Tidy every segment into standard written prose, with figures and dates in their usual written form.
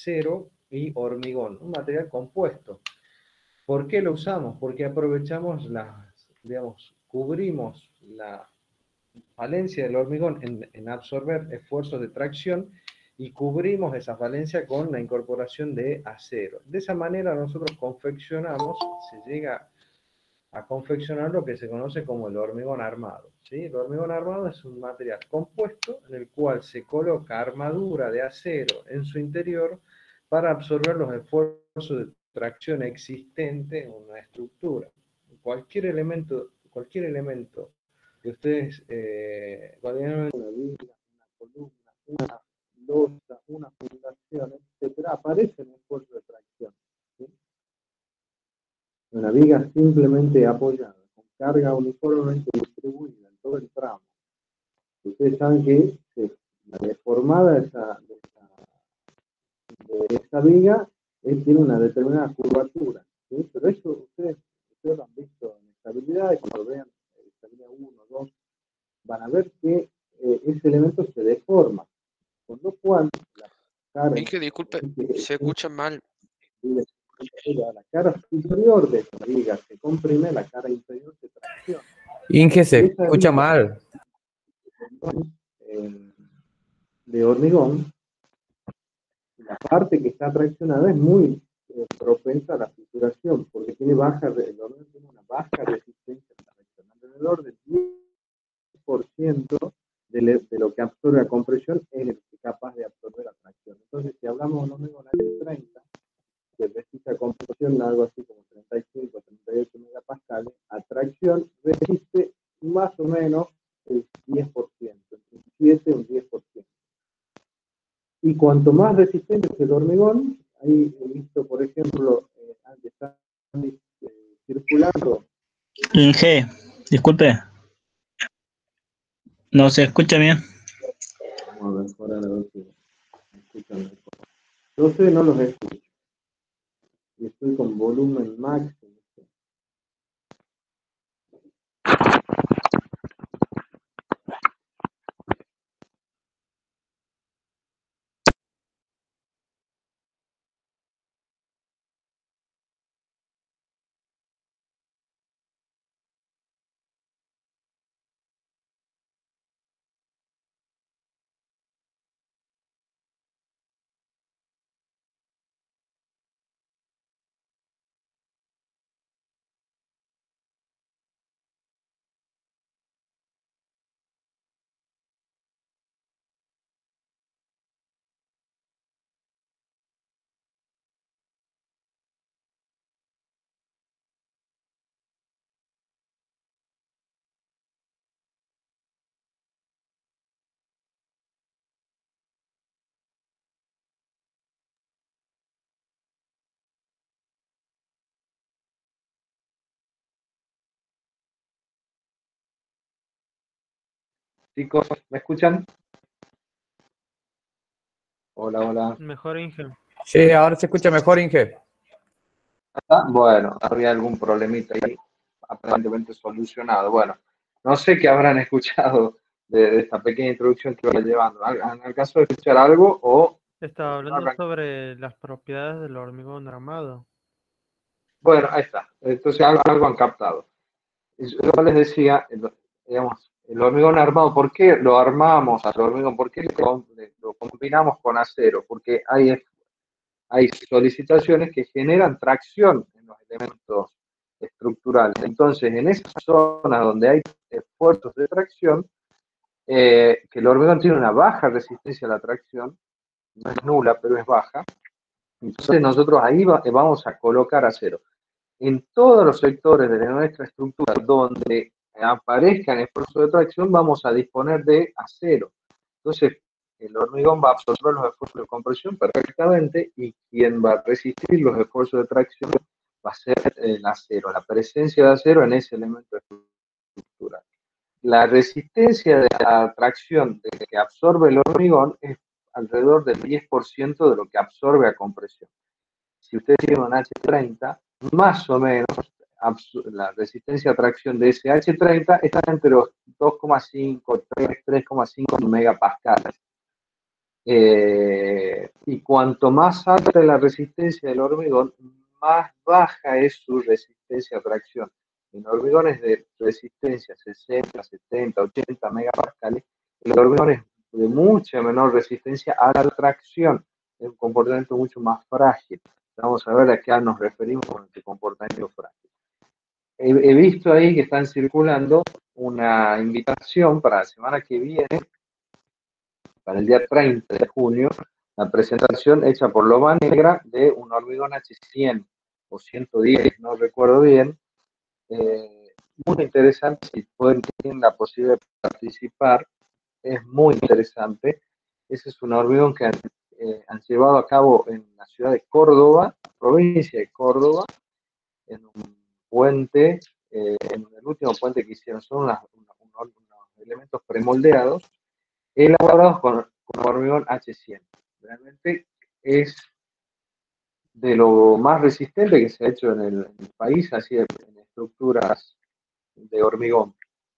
acero y hormigón, un material compuesto. ¿Por qué lo usamos? Porque aprovechamos digamos, cubrimos la falencia del hormigón en absorber esfuerzos de tracción y cubrimos esa falencia con la incorporación de acero. De esa manera nosotros confeccionamos, se llega a confeccionar lo que se conoce como el hormigón armado, ¿sí? El hormigón armado es un material compuesto en el cual se coloca armadura de acero en su interior para absorber los esfuerzos de tracción existentes en una estructura. Cualquier elemento que ustedes, una viga, una columna, una losa, una fundación, etcétera, aparece en esfuerzo de tracción, ¿sí? Una viga simplemente apoyada, con carga uniformemente distribuida en todo el tramo. Ustedes saben que la deformada de esa viga tiene una determinada curvatura, ¿sí? Pero eso ustedes lo han visto en estabilidad, y cuando vean estabilidad 1, 2, van a ver que ese elemento se deforma, con lo cual la cara, Inge, disculpe, se escucha mal. la cara superior de esa viga se comprime, la cara inferior se tracciona. Inge, se escucha mal. De hormigón, la parte que está traccionada es muy propensa a la fissuración, porque el hormigón tiene una baja resistencia a la tracción, alrededor del 10% de lo que absorbe la compresión es capaz de absorber la tracción. Entonces, si hablamos de un hormigón H30, que resiste a compresión algo así como 35, 38 megapascales, a tracción resiste más o menos el 10%, entre un 7 y un 10%. Y cuanto más resistente es el hormigón, ahí he visto, por ejemplo, están circulando. Inge, disculpe. No se escucha bien. Vamos a mejorar a ver si me escuchan mejor. Yo sé, no los escucho. Y estoy con volumen máximo. Chicos, ¿me escuchan? Hola, hola. Mejor, Inge. Sí, ahora se escucha mejor, Inge. Bueno, había algún problemita ahí, aparentemente solucionado. Bueno, no sé qué habrán escuchado de esta pequeña introducción que voy llevando. ¿Han alcanzado a escuchar algo o...? Estaba hablando sobre las propiedades del hormigón armado. Bueno, ahí está. Entonces algo han captado. Yo les decía, digamos, el hormigón armado, ¿por qué lo armamos al hormigón? ¿Por qué lo combinamos con acero? Porque hay solicitaciones que generan tracción en los elementos estructurales. Entonces, en esa zona donde hay esfuerzos de tracción, que el hormigón tiene una baja resistencia a la tracción, no es nula, pero es baja, entonces nosotros ahí vamos a colocar acero. En todos los sectores de nuestra estructura donde aparezcan esfuerzos de tracción, vamos a disponer de acero. Entonces, el hormigón va a absorber los esfuerzos de compresión perfectamente y quien va a resistir los esfuerzos de tracción va a ser el acero, la presencia de acero en ese elemento estructural. La resistencia de la tracción que absorbe el hormigón es alrededor del 10% de lo que absorbe a compresión. Si ustedes tienen un H30, más o menos la resistencia a tracción de ese H30 está entre los 2,5 3,5 megapascales. Y cuanto más alta es la resistencia del hormigón, más baja es su resistencia a tracción. En hormigones de resistencia 60, 70, 80 megapascales, el hormigón es de mucha menor resistencia a la tracción, es un comportamiento mucho más frágil. Vamos a ver a qué nos referimos con este comportamiento frágil. He visto ahí que están circulando una invitación para la semana que viene, para el día 30 de junio, la presentación hecha por Loba Negra de un hormigón H100 o 110, no recuerdo bien. Muy interesante, si tienen la posibilidad de participar, es muy interesante. Ese es un hormigón que han llevado a cabo en la ciudad de Córdoba, provincia de Córdoba, en un puente, en el último puente que hicieron, son unos elementos premoldeados, elaborados con hormigón H100. Realmente es de lo más resistente que se ha hecho en el país, así en estructuras de hormigón.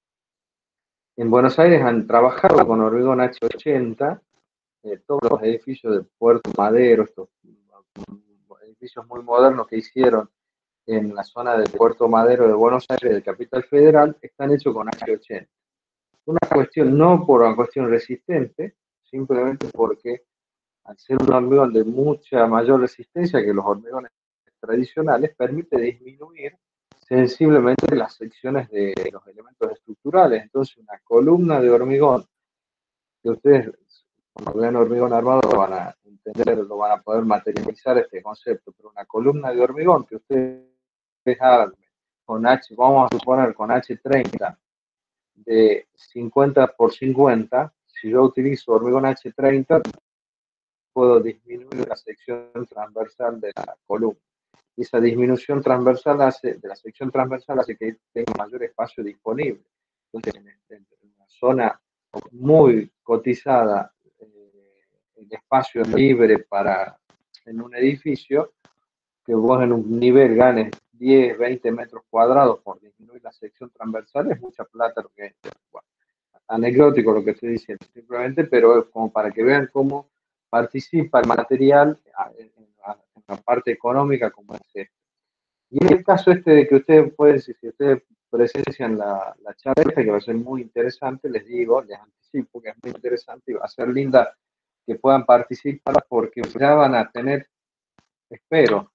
En Buenos Aires han trabajado con hormigón H80, todos los edificios de Puerto Madero, estos edificios muy modernos que hicieron en la zona de Puerto Madero de Buenos Aires, de Capital Federal, están hechos con H80. Una cuestión, no por una cuestión resistente, simplemente porque al ser un hormigón de mucha mayor resistencia que los hormigones tradicionales, permite disminuir sensiblemente las secciones de los elementos estructurales. Entonces, una columna de hormigón, que ustedes, cuando vean hormigón armado, lo van a entender, lo van a poder materializar este concepto, pero una columna de hormigón que ustedes hagan con H, vamos a suponer con H30 de 50 por 50, si yo utilizo hormigón H30, puedo disminuir la sección transversal de la columna. Y esa disminución transversal de la sección transversal hace que tenga mayor espacio disponible. Entonces, en una zona muy cotizada, el espacio libre para en un edificio, que vos en un nivel ganes 10, 20 metros cuadrados por disminuir la sección transversal, es mucha plata lo que es. Bueno, anecdótico lo que estoy diciendo, simplemente, pero es como para que vean cómo participa el material en la parte económica como es esto. Y en el caso este de que ustedes pueden, si ustedes presencian la charla, que va a ser muy interesante, les digo, les anticipo que es muy interesante y va a ser linda que puedan participar porque ya van a tener, espero,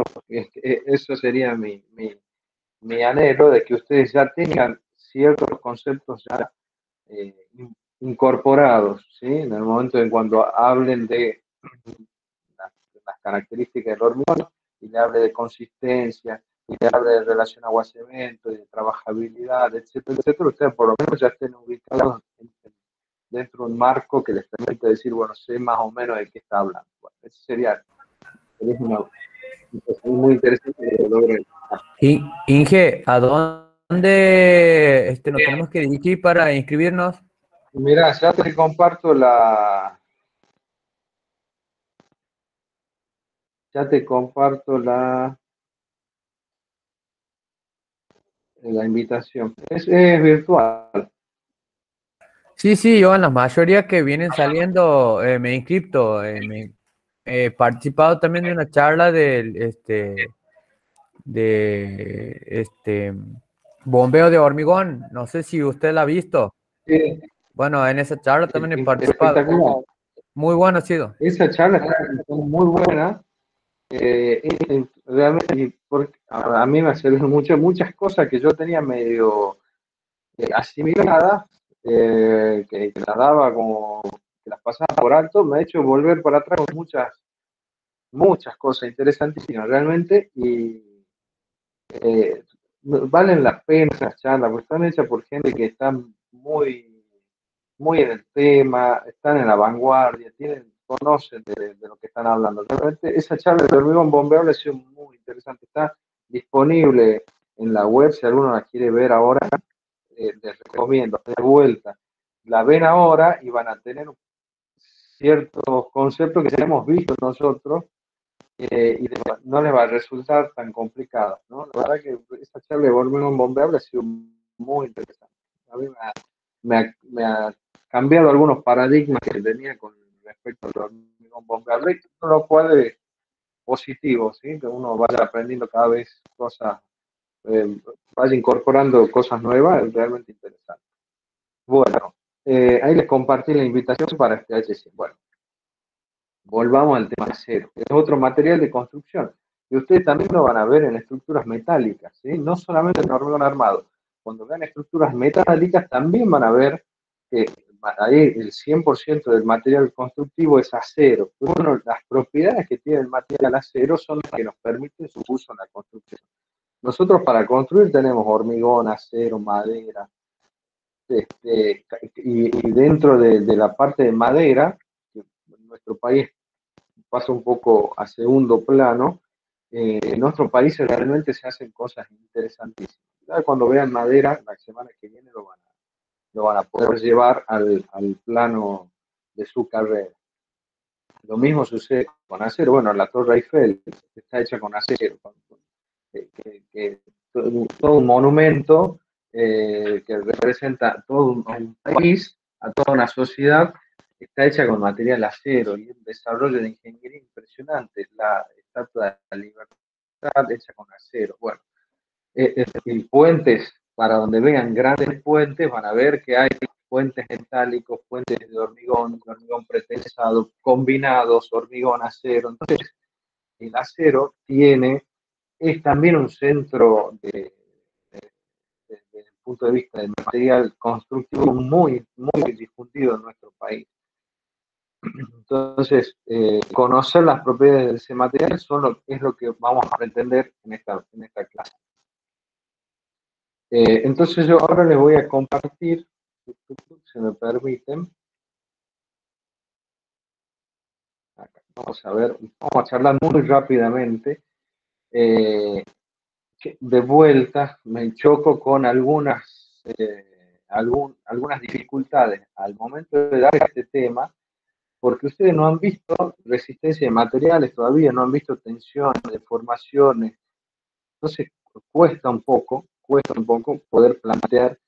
eso sería mi anhelo, de que ustedes ya tengan ciertos conceptos ya incorporados, ¿sí? En el momento en cuando hablen de las características del hormigón y le hable de consistencia, y le hable de relación agua-cemento, y de trabajabilidad, etcétera, etcétera, ustedes por lo menos ya estén ubicados dentro de un marco que les permite decir, bueno, sé más o menos de qué está hablando. Bueno, eso sería una muy interesante que logren. Inge, ¿a dónde nos tenemos que dirigir para inscribirnos? Mira, ya te comparto la invitación. Es virtual. Sí, yo en la mayoría que vienen saliendo me he inscrito. He participado también de una charla de bombeo de hormigón. No sé si usted la ha visto. Sí. Bueno, en esa charla también he participado. Espectacular. Muy bueno ha sido. Esa charla está muy buena. Realmente, a mí me servido muchas cosas que yo tenía medio asimiladas, que las daba como que las pasaba por alto, me ha hecho volver para atrás con muchas cosas interesantísimas realmente, y valen la pena esas charlas, porque están hechas por gente que está muy en el tema, están en la vanguardia, conocen de lo que están hablando. Realmente esa charla de hormigón bombeable ha sido muy interesante, está disponible en la web, si alguno la quiere ver ahora, les recomiendo, de vuelta, la ven ahora y van a tener ciertos conceptos que ya hemos visto nosotros, y no les va a resultar tan complicado, ¿no? La verdad que esta charla de hormigón bombeable ha sido muy interesante. A mí me ha cambiado algunos paradigmas que tenía con respecto al hormigón bombardero, lo cual es positivo, ¿sí? Que uno vaya aprendiendo cada vez cosas, vaya incorporando cosas nuevas, es realmente interesante. Bueno, ahí les compartí la invitación para este HC. Bueno, volvamos al tema acero, que es otro material de construcción. Y ustedes también lo van a ver en estructuras metálicas, ¿sí? No solamente en hormigón armado. Cuando vean estructuras metálicas también van a ver que ahí el 100% del material constructivo es acero. Bueno, las propiedades que tiene el material acero son las que nos permiten su uso en la construcción. Nosotros para construir tenemos hormigón, acero, madera, y dentro de la parte de madera, que en nuestro país pasa un poco a segundo plano, en nuestros países realmente se hacen cosas interesantísimas. Ya cuando vean madera, la semana que viene lo van a poder llevar al plano de su carrera. Lo mismo sucede con acero. Bueno, la Torre Eiffel está hecha con acero, que todo un monumento que representa todo un país, a toda una sociedad, está hecha con material acero y un desarrollo de ingeniería impresionante. La Estatua de la Libertad hecha con acero. Bueno, y puentes, para donde vean grandes puentes, van a ver que hay puentes metálicos, puentes de hormigón pretensado, combinados, hormigón, acero. Entonces, el acero es también un centro desde el punto de vista del material constructivo muy, muy difundido en nuestro país. Entonces, conocer las propiedades de ese material es lo que vamos a entender en esta clase. Entonces yo ahora les voy a compartir, si me permiten, acá, vamos a charlar muy rápidamente. De vuelta me choco con algunas dificultades al momento de dar este tema, porque ustedes no han visto resistencia de materiales todavía, no han visto tensiones, deformaciones, entonces cuesta un poco poder plantear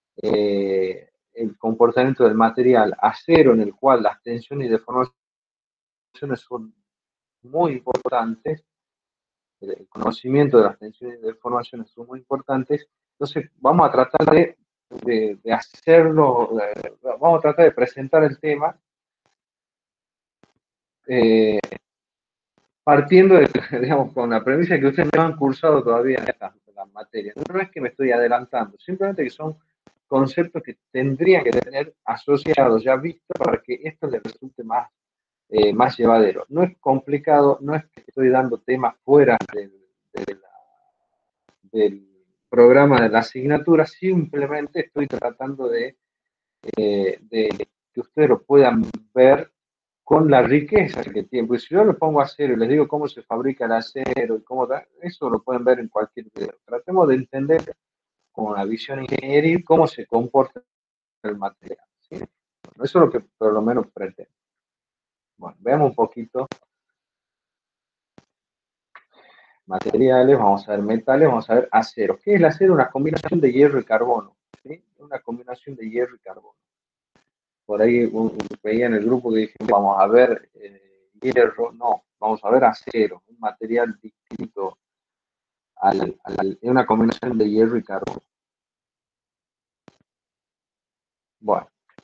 el comportamiento del material acero, en el cual las tensiones y deformaciones son muy importantes, el conocimiento de las tensiones y deformaciones son muy importantes. Entonces vamos a tratar de hacerlo, vamos a tratar de presentar el tema partiendo digamos, con la premisa que ustedes no han cursado todavía en estas materias. No es que me estoy adelantando, simplemente que son conceptos que tendrían que tener asociados, ya vistos, para que esto les resulte más llevadero. No es complicado, no es que estoy dando temas fuera del programa de la asignatura, simplemente estoy tratando de que ustedes lo puedan ver con la riqueza que tiene. Pues si yo lo pongo a acero y les digo cómo se fabrica el acero y cómo da, eso lo pueden ver en cualquier video. Tratemos de entender con la visión ingenieril cómo se comporta el material, ¿sí? Bueno, eso es lo que por lo menos pretendo. Bueno, veamos un poquito. Materiales, vamos a ver metales, vamos a ver acero. ¿Qué es el acero? Una combinación de hierro y carbono, ¿sí? Una combinación de hierro y carbono. Por ahí veía en el grupo que dije, vamos a ver hierro, no, vamos a ver acero, un material distinto es una combinación de hierro y carbono. Bueno.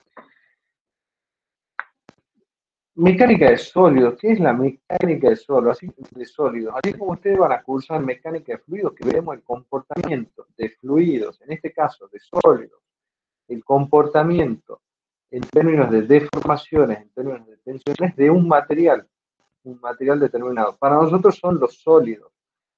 Mecánica de sólidos. ¿Qué es la mecánica de sólidos? Así como ustedes van a cursar mecánica de fluidos, que vemos el comportamiento de fluidos, en este caso de sólidos, el comportamiento en términos de deformaciones, en términos de tensiones de un material determinado. Para nosotros son los sólidos.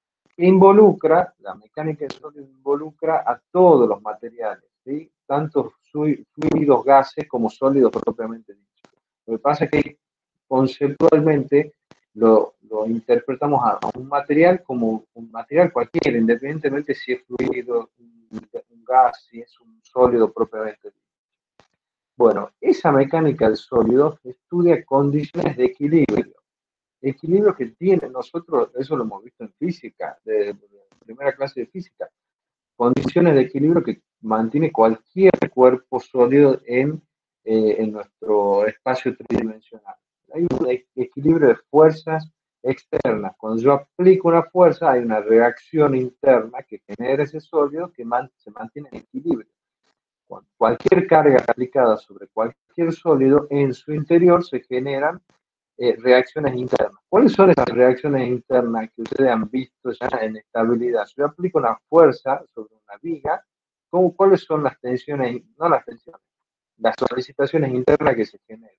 La mecánica de sólidos involucra a todos los materiales, ¿sí? Tanto fluidos, gases, como sólidos propiamente dichos. Lo que pasa es que conceptualmente lo interpretamos a un material como un material cualquiera, independientemente si es fluido, un gas, si es un sólido propiamente dicho. Bueno, esa mecánica del sólido estudia condiciones de equilibrio. Equilibrio que tiene nosotros, eso lo hemos visto en física, de primera clase de física, condiciones de equilibrio que mantiene cualquier cuerpo sólido en nuestro espacio tridimensional. hay un equilibrio de fuerzas externas. Cuando yo aplico una fuerza, hay una reacción interna que genera ese sólido que se mantiene en equilibrio. Cualquier carga aplicada sobre cualquier sólido, en su interior se generan reacciones internas. ¿Cuáles son esas reacciones internas que ustedes han visto ya en estabilidad? Si yo aplico una fuerza sobre una viga, ¿cuáles son las tensiones? No las tensiones, las solicitaciones internas que se generan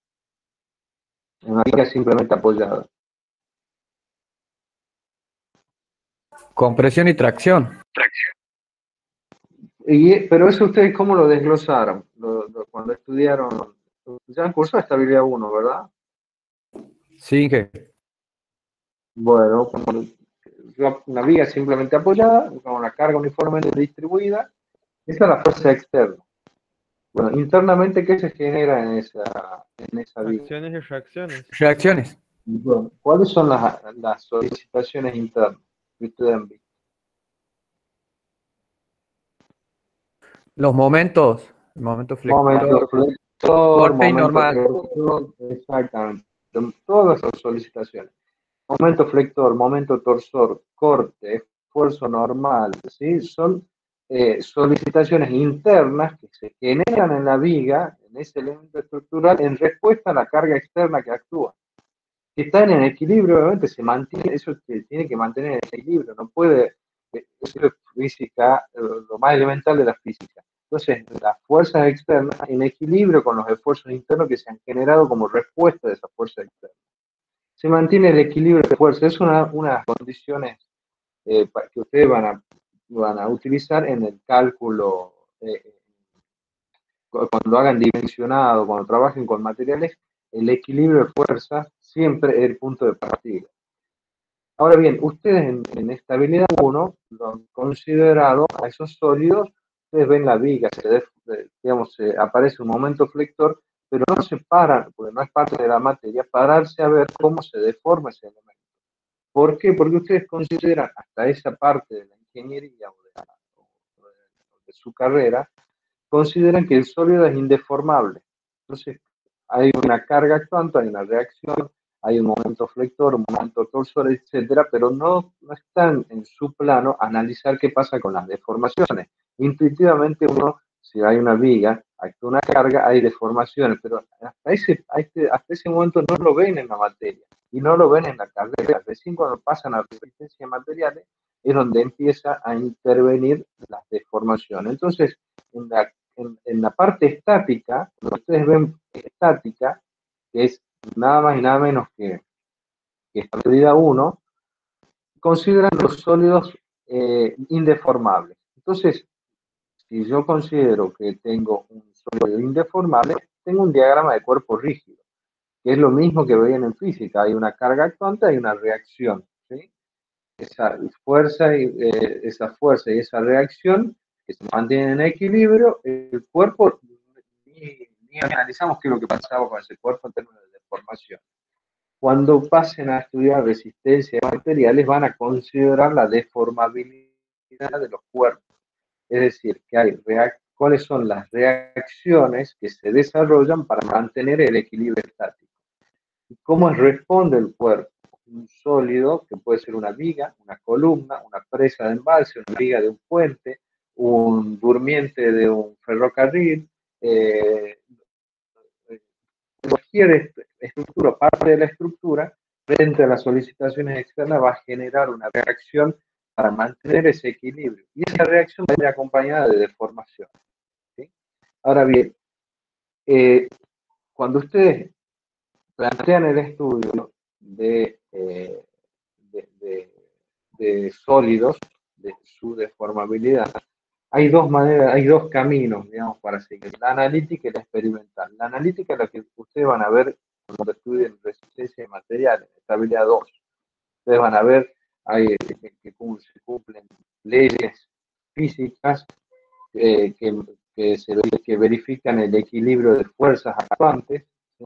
en una viga simplemente apoyada. Compresión y tracción. Pero eso ustedes, ¿cómo lo desglosaron? Cuando estudiaron, ya en curso de estabilidad 1, ¿verdad? Sí, Inge. Bueno, una viga simplemente apoyada, con una carga uniformemente distribuida, esa es la fuerza externa. Bueno, internamente, ¿qué se genera en esa viga? Acciones y reacciones. Reacciones. Bueno, ¿cuáles son las solicitaciones internas que ustedes han visto? Los momentos. El momento flector. Momento flector, Corte y momento normal. torsor, exactamente. Todas las solicitaciones. Momento flector, momento torsor, corte, esfuerzo normal, ¿sí? Son solicitaciones internas que se generan en la viga, en ese elemento estructural, en respuesta a la carga externa que actúa. Si están en equilibrio, obviamente se mantiene, eso tiene que mantener el equilibrio, no puede, eso es física, lo más elemental de la física. Entonces, las fuerzas externas en equilibrio con los esfuerzos internos que se han generado como respuesta de esas fuerzas externas. Se mantiene el equilibrio de fuerza, es unas condiciones que ustedes van a utilizar en el cálculo, cuando hagan dimensionado, cuando trabajen con materiales, el equilibrio de fuerzas siempre es el punto de partida. Ahora bien, ustedes en estabilidad 1 lo han considerado a esos sólidos, ustedes ven la viga, digamos, aparece un momento flector, pero no se paran, porque no es parte de la materia, pararse a ver cómo se deforma ese elemento. ¿Por qué? Porque ustedes consideran hasta esa parte de la ingeniería o de su carrera, consideran que el sólido es indeformable. Entonces, hay una carga actuante, hay una reacción, hay un momento flector, un momento torsor, etcétera, pero no están en su plano analizar qué pasa con las deformaciones. Intuitivamente uno, si hay una viga, actúa una carga, hay deformaciones, pero hasta ese momento no lo ven en la materia y no lo ven en la carrera. Recién cuando pasan a resistencia de materiales es donde empieza a intervenir las deformaciones. Entonces, en la parte estática, cuando ustedes ven estática, que es nada más y nada menos que estabilidad 1, consideran los sólidos indeformables. Entonces, si yo considero que tengo un sólido indeformable, tengo un diagrama de cuerpo rígido, que es lo mismo que veían en física. Hay una carga actuante, hay una reacción, ¿sí? Esa fuerza y esa reacción que se mantienen en equilibrio, el cuerpo, ni analizamos qué es lo que pasaba con ese cuerpo en términos de deformación. Cuando pasen a estudiar resistencia de materiales, van a considerar la deformabilidad de los cuerpos. Es decir, que hay cuáles son las reacciones que se desarrollan para mantener el equilibrio estático. ¿Y cómo responde el cuerpo? Un sólido, que puede ser una viga, una columna, una presa de embalse, una viga de un puente, un durmiente de un ferrocarril, cualquier estructura, parte de la estructura, frente a las solicitaciones externas va a generar una reacción para mantener ese equilibrio. Y esa reacción va a ir acompañada de deformación, ¿sí? Ahora bien, cuando ustedes plantean el estudio de sólidos, de su deformabilidad, hay dos maneras, hay dos caminos, digamos, para seguir: la analítica y la experimental. La analítica es la que ustedes van a ver cuando estudien resistencia de materiales, estabilidad 2. Ustedes van a ver que se cumplen leyes físicas que verifican el equilibrio de fuerzas actuantes, ¿sí?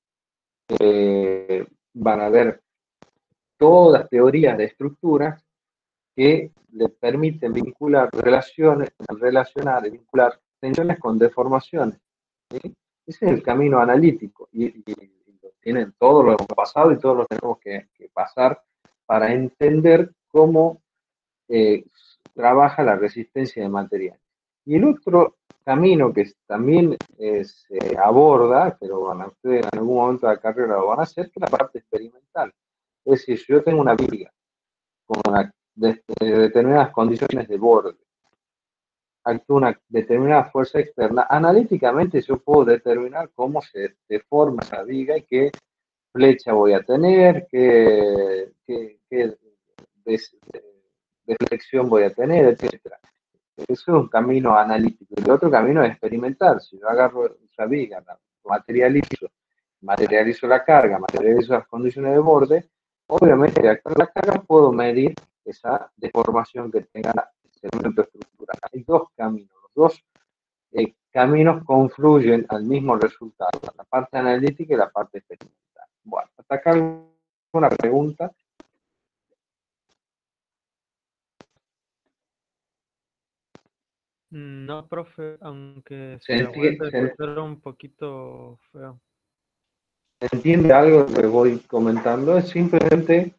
Van a ver todas teorías de estructuras que le permiten relacionar y vincular tensiones con deformaciones, ¿sí? Ese es el camino analítico y los tienen todo lo pasado y todos lo tenemos que pasar para entender cómo trabaja la resistencia de material. Y el otro camino que también se aborda, pero bueno, ustedes en algún momento de la carrera lo van a hacer, que es la parte experimental. Es decir, si yo tengo una viga con determinadas condiciones de borde, actúa una determinada fuerza externa, analíticamente yo puedo determinar cómo se deforma esa viga y qué flecha voy a tener, qué deflexión voy a tener, etcétera. Eso es un camino analítico. El otro camino es experimental. Si yo agarro esa viga, la materializo la carga, materializo las condiciones de borde, obviamente de la carga puedo medir esa deformación que tenga ese elemento estructural. Hay dos caminos. Los dos caminos confluyen al mismo resultado, la parte analítica y la parte experimental. Bueno, hasta acá una pregunta. No, profe, aunque ¿Se se vuelve a entiende, escuchar un poquito feo. se entiende algo que voy comentando? Es simplemente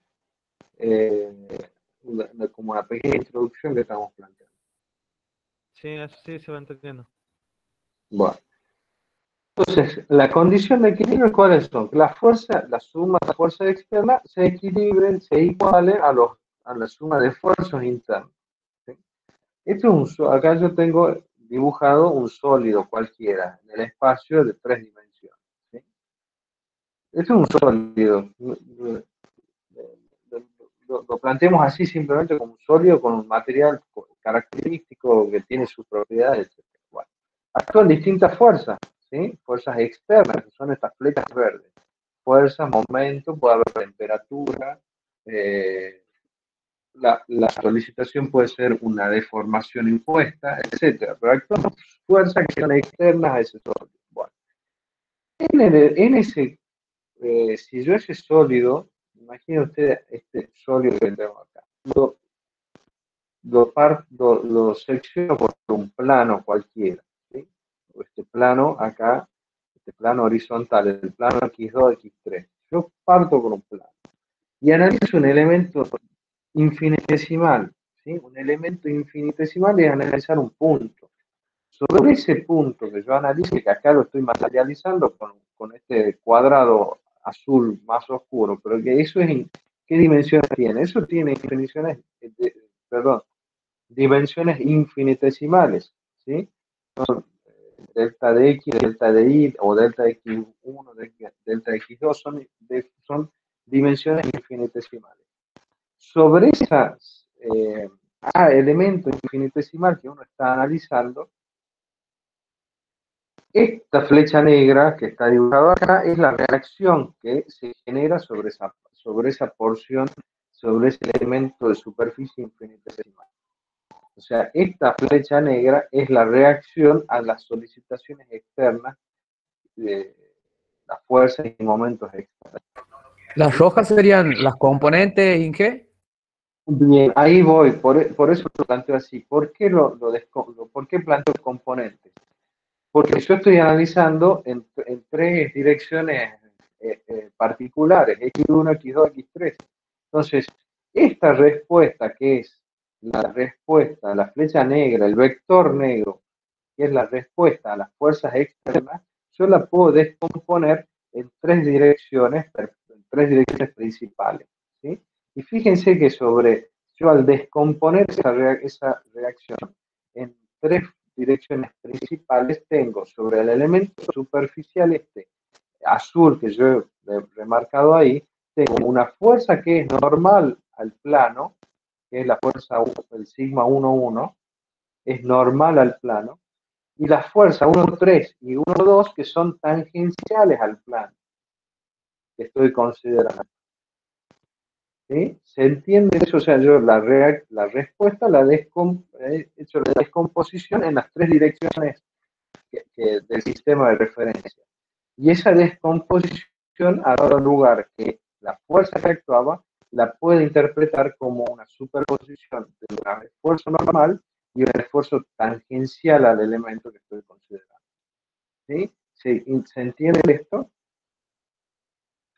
como una pequeña introducción que estamos planteando. Sí, eso sí se va entendiendo. Bueno, entonces, la condición de equilibrio, ¿cuáles son? Que la fuerza, la suma de fuerzas externas se equilibren, se igualen a la suma de esfuerzos internos. ¿Sí? Esto es acá yo tengo dibujado un sólido cualquiera en el espacio de 3 dimensiones. ¿Sí? Esto es un sólido. Lo planteemos así simplemente como un sólido con un material característico que tiene sus propiedades, etc. Bueno, actúan distintas fuerzas, ¿sí? Fuerzas externas, que son estas flechas verdes. Fuerzas, momento, puede haber temperatura, la solicitación puede ser una deformación impuesta, etc. Pero actúan fuerzas que son externas a ese sólido. Bueno, en ese, si yo ese sólido, imagine usted este sólido que tenemos acá, lo secciono por un plano cualquiera, ¿sí? Este plano acá, este plano horizontal, el plano X2, X3. Yo parto con un plano y analizo un elemento infinitesimal, ¿sí? Un elemento infinitesimal es analizar un punto. Sobre ese punto que yo analice, que acá lo estoy materializando con este cuadrado azul más oscuro, pero que eso es, ¿qué dimensiones tiene? Eso tiene dimensiones infinitesimales, ¿sí? Son delta de X, delta de Y, o delta de X1, delta de X2, son dimensiones infinitesimales. Sobre esas elemento infinitesimal que uno está analizando, esta flecha negra que está dibujada acá es la reacción que se genera sobre esa porción, sobre ese elemento de superficie infinitesimal. O sea, esta flecha negra es la reacción a las solicitaciones externas de las fuerzas y momentos externos. Las rojas serían las componentes, Inge. Bien, ahí voy, por eso lo planteo así. ¿Por qué por qué planteo componentes? Porque yo estoy analizando en 3 direcciones particulares, X1, X2, X3. Entonces, esta respuesta que es la respuesta a la flecha negra, el vector negro, que es la respuesta a las fuerzas externas, yo la puedo descomponer en 3 direcciones principales, ¿sí? Y fíjense que yo al descomponer esa reacción en 3 direcciones principales, tengo sobre el elemento superficial azul que yo he remarcado ahí, tengo una fuerza que es normal al plano, que es la fuerza, el sigma 1,1, es normal al plano, y las fuerzas 1,3 y 1,2 que son tangenciales al plano que estoy considerando. ¿Sí? ¿Se entiende eso? O sea, yo la respuesta he hecho la descomposición en las 3 direcciones del sistema de referencia. Y esa descomposición ha dado lugar que la fuerza que actuaba la puede interpretar como una superposición de un esfuerzo normal y un esfuerzo tangencial al elemento que estoy considerando. ¿Sí? ¿Se entiende esto?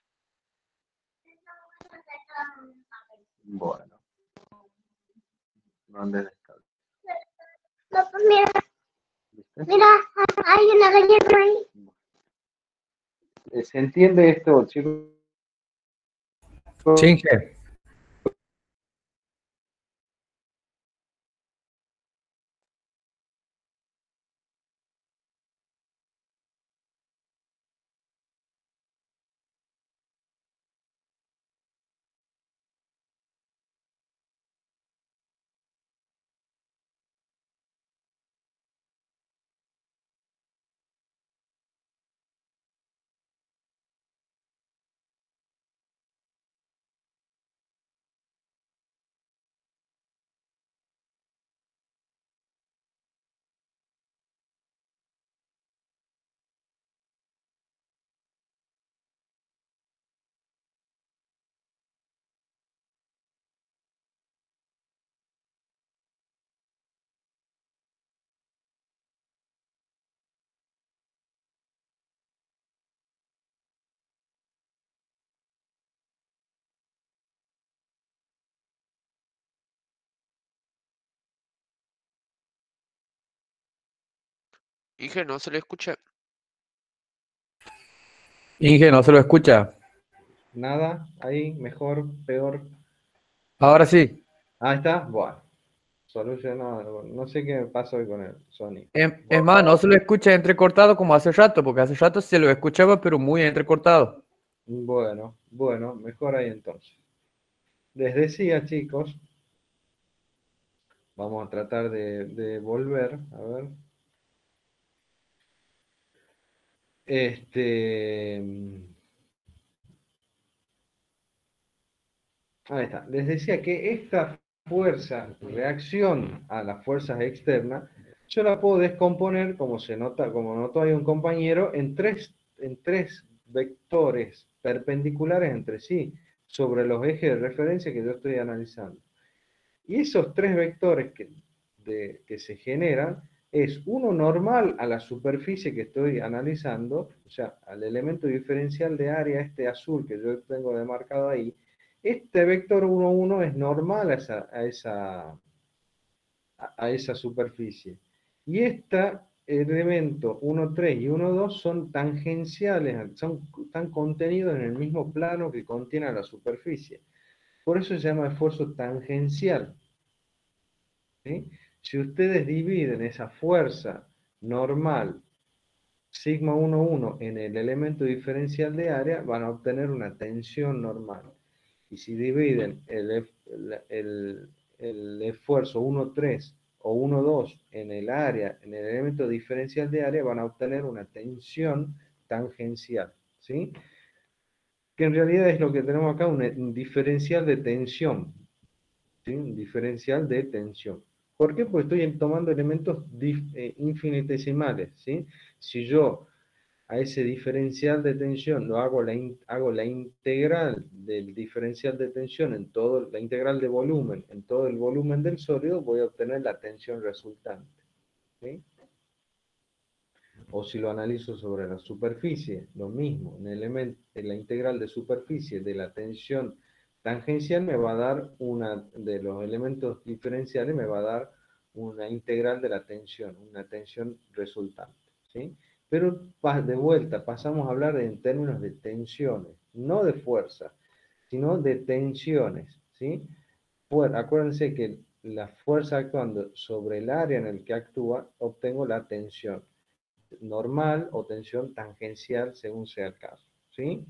Bueno, no andes descalzo. Papá, mira, ¿Viste? mira, hay una galleta ahí. ¿Se entiende esto, chicos? Sí, Inge. Inge, no se le escucha. Inge, no se lo escucha. Nada, ahí, mejor, peor. Ahora sí. Ahí está, bueno, solucionado. No sé qué pasó hoy con el Sony. Es más, no se lo escucha entrecortado como hace rato, porque hace rato se lo escuchaba, pero muy entrecortado. Bueno, mejor ahí entonces. Les decía, chicos, vamos a tratar de volver, a ver. Ahí está. Les decía que esta fuerza, reacción a las fuerzas externas, yo la puedo descomponer, como se nota, como notó ahí un compañero, en tres vectores perpendiculares entre sí, sobre los ejes de referencia que yo estoy analizando. Y esos tres vectores que se generan es uno normal a la superficie que estoy analizando, o sea, al elemento diferencial de área, este azul que yo tengo demarcado ahí. Este vector 1, 1 es normal a esa superficie. Y este elemento 1, 3 y 1, 2 son tangenciales, están contenidos en el mismo plano que contiene a la superficie. Por eso se llama esfuerzo tangencial. ¿Sí? Si ustedes dividen esa fuerza normal sigma 1, 1 en el elemento diferencial de área, van a obtener una tensión normal. Y si dividen el esfuerzo 1, 3 o 1, 2 en el área, en el elemento diferencial de área, van a obtener una tensión tangencial. ¿Sí? Que en realidad es lo que tenemos acá, un diferencial de tensión. ¿Sí? Un diferencial de tensión. ¿Por qué? Porque estoy tomando elementos infinitesimales. ¿Sí? Si yo a ese diferencial de tensión lo hago la integral del diferencial de tensión en todo, la integral de volumen en todo el volumen del sólido, voy a obtener la tensión resultante. ¿Sí? O si lo analizo sobre la superficie, lo mismo, en la integral de superficie de la tensión tangencial me va a dar de los elementos diferenciales, me va a dar una integral de la tensión, una tensión resultante. ¿Sí? Pero de vuelta, pasamos a hablar en términos de tensiones, no de fuerza, sino de tensiones. ¿Sí? Acuérdense que la fuerza actuando sobre el área en el que actúa, obtengo la tensión normal o tensión tangencial según sea el caso. ¿Sí?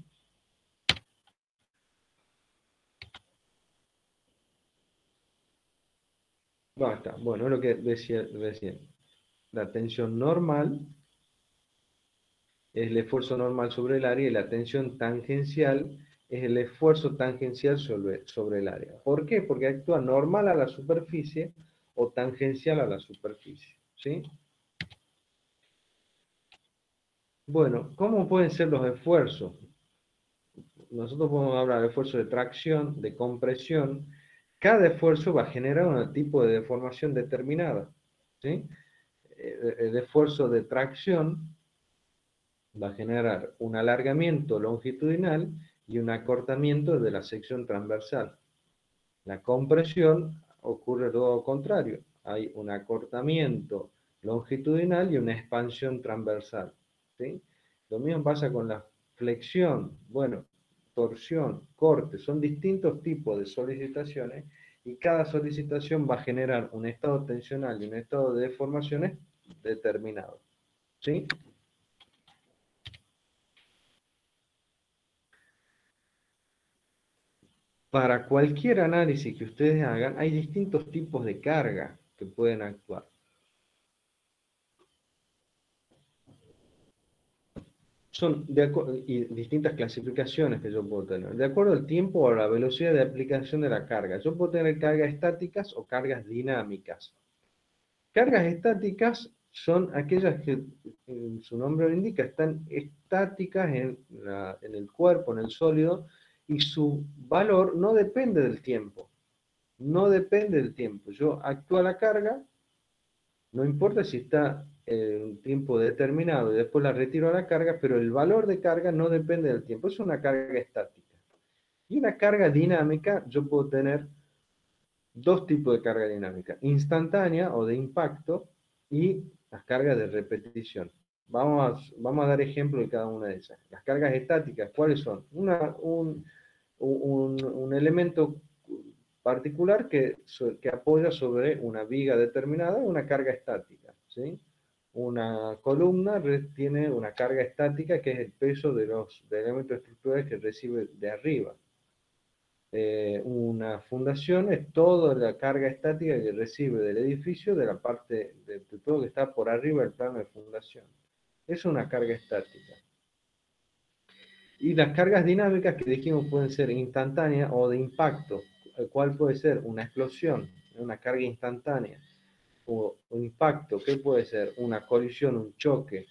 Basta. Bueno, es lo que decía recién. La tensión normal es el esfuerzo normal sobre el área y la tensión tangencial es el esfuerzo tangencial sobre el área. ¿Por qué? Porque actúa normal a la superficie o tangencial a la superficie. ¿Sí? Bueno, ¿cómo pueden ser los esfuerzos? Nosotros podemos hablar de esfuerzo de tracción, de compresión. Cada esfuerzo va a generar un tipo de deformación determinada. ¿Sí? El esfuerzo de tracción va a generar un alargamiento longitudinal y un acortamiento de la sección transversal. La compresión ocurre todo lo contrario. Hay un acortamiento longitudinal y una expansión transversal, ¿sí? Lo mismo pasa con la flexión, bueno, torsión, corte, son distintos tipos de solicitaciones y cada solicitación va a generar un estado tensional y un estado de deformaciones determinado, ¿sí? Para cualquier análisis que ustedes hagan, hay distintos tipos de carga que pueden actuar. Son y distintas clasificaciones que yo puedo tener. De acuerdo al tiempo o a la velocidad de aplicación de la carga. Yo puedo tener cargas estáticas o cargas dinámicas. Cargas estáticas son aquellas que, su nombre lo indica, están estáticas en el cuerpo, en el sólido, y su valor no depende del tiempo. No depende del tiempo. Yo actúo la carga, no importa si está en un tiempo determinado y después la retiro a la carga, pero el valor de carga no depende del tiempo. Es una carga estática. Y una carga dinámica, yo puedo tener dos tipos de carga dinámica, instantánea o de impacto y las cargas de repetición. Vamos a dar ejemplo de cada una de esas. Las cargas estáticas, ¿cuáles son? Un elemento particular que apoya sobre una viga determinada, una carga estática, ¿sí? Una columna tiene una carga estática que es el peso de los elementos estructurales que recibe de arriba. Una fundación es toda la carga estática que recibe del edificio, de la parte de todo lo que está por arriba del plano de fundación. Es una carga estática. Y las cargas dinámicas que dijimos pueden ser instantáneas o de impacto. ¿Cuál puede ser? Una explosión, una carga instantánea. O un impacto, ¿qué puede ser? Una colisión, un choque.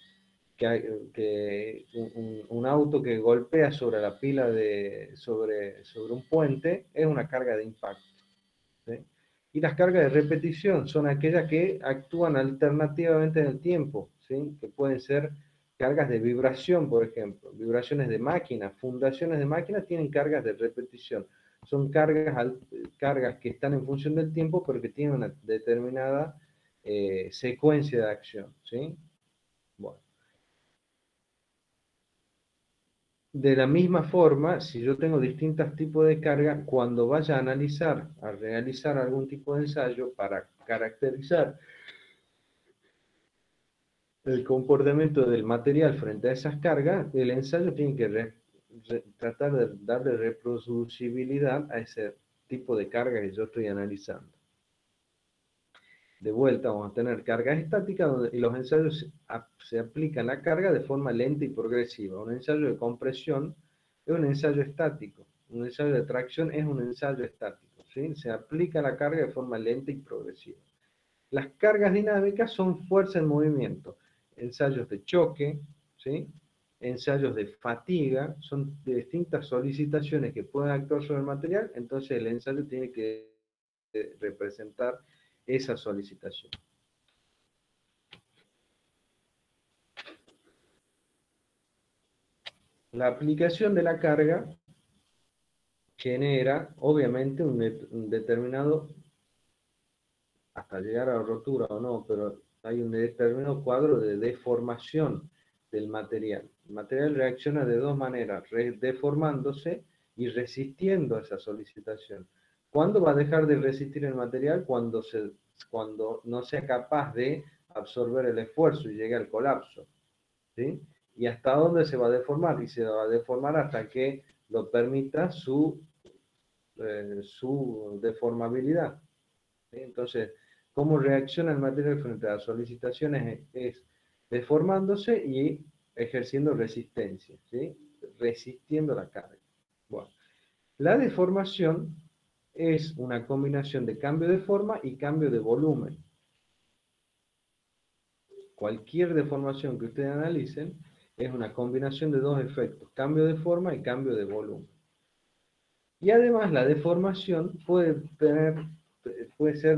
Un auto que golpea sobre la pila sobre un puente es una carga de impacto, ¿sí? Y las cargas de repetición son aquellas que actúan alternativamente en el tiempo, ¿sí? Que pueden ser cargas de vibración, por ejemplo, vibraciones de máquina, fundaciones de máquina tienen cargas de repetición. Son cargas que están en función del tiempo, pero que tienen una determinada secuencia de acción, ¿sí? Bueno. De la misma forma, si yo tengo distintos tipos de carga, cuando vaya a realizar algún tipo de ensayo para caracterizar el comportamiento del material frente a esas cargas, el ensayo tiene que tratar de darle reproducibilidad a ese tipo de carga que yo estoy analizando. De vuelta vamos a tener cargas estáticas y los ensayos se aplican la carga de forma lenta y progresiva. Un ensayo de compresión es un ensayo estático. Un ensayo de tracción es un ensayo estático, ¿sí? Se aplica la carga de forma lenta y progresiva. Las cargas dinámicas son fuerza en movimiento. Ensayos de choque, ¿sí? Ensayos de fatiga, son de distintas solicitaciones que pueden actuar sobre el material, entonces el ensayo tiene que representar esa solicitación. La aplicación de la carga genera, obviamente, un determinado, hasta llegar a la rotura o no, pero hay un determinado cuadro de deformación del material. El material reacciona de dos maneras, deformándose y resistiendo a esa solicitación. ¿Cuándo va a dejar de resistir el material? Cuando no sea capaz de absorber el esfuerzo y llegue al colapso, ¿sí? ¿Y hasta dónde se va a deformar? Y se va a deformar hasta que lo permita su deformabilidad, ¿sí? Entonces, ¿cómo reacciona el material frente a las solicitaciones? Es deformándose y ejerciendo resistencia, ¿sí? Resistiendo la carga. Bueno, la deformación es una combinación de cambio de forma y cambio de volumen. Cualquier deformación que ustedes analicen es una combinación de dos efectos, cambio de forma y cambio de volumen. Y además la deformación puede ser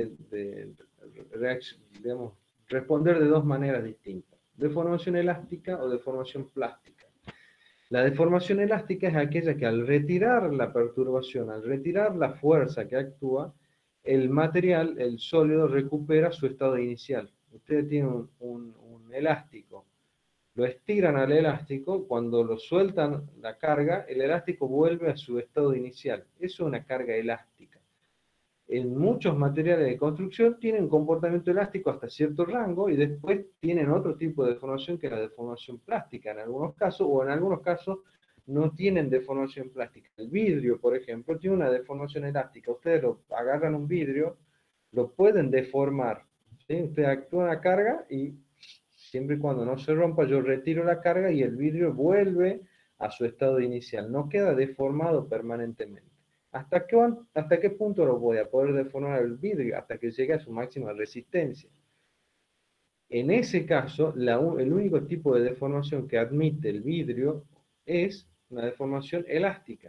digamos, responder de dos maneras distintas, deformación elástica o deformación plástica. La deformación elástica es aquella que al retirar la perturbación, al retirar la fuerza que actúa, el material, el sólido, recupera su estado inicial. Ustedes tienen un elástico, lo estiran al elástico, cuando lo sueltan la carga, el elástico vuelve a su estado inicial. Eso es una carga elástica. En muchos materiales de construcción tienen comportamiento elástico hasta cierto rango y después tienen otro tipo de deformación que es la deformación plástica en algunos casos, o en algunos casos no tienen deformación plástica. El vidrio, por ejemplo, tiene una deformación elástica. Ustedes agarran un vidrio, lo pueden deformar, ¿sí? Ustedes actúan la carga y siempre y cuando no se rompa, yo retiro la carga y el vidrio vuelve a su estado inicial. No queda deformado permanentemente. ¿Hasta qué punto lo voy a poder deformar el vidrio? Hasta que llegue a su máxima resistencia. En ese caso, el único tipo de deformación que admite el vidrio es una deformación elástica.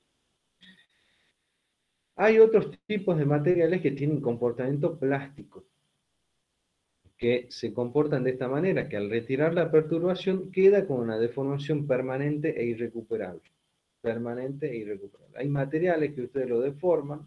Hay otros tipos de materiales que tienen comportamiento plástico, que se comportan de esta manera, que al retirar la perturbación queda con una deformación permanente e irrecuperable. Permanente e irrecuperable. Hay materiales que ustedes lo deforman,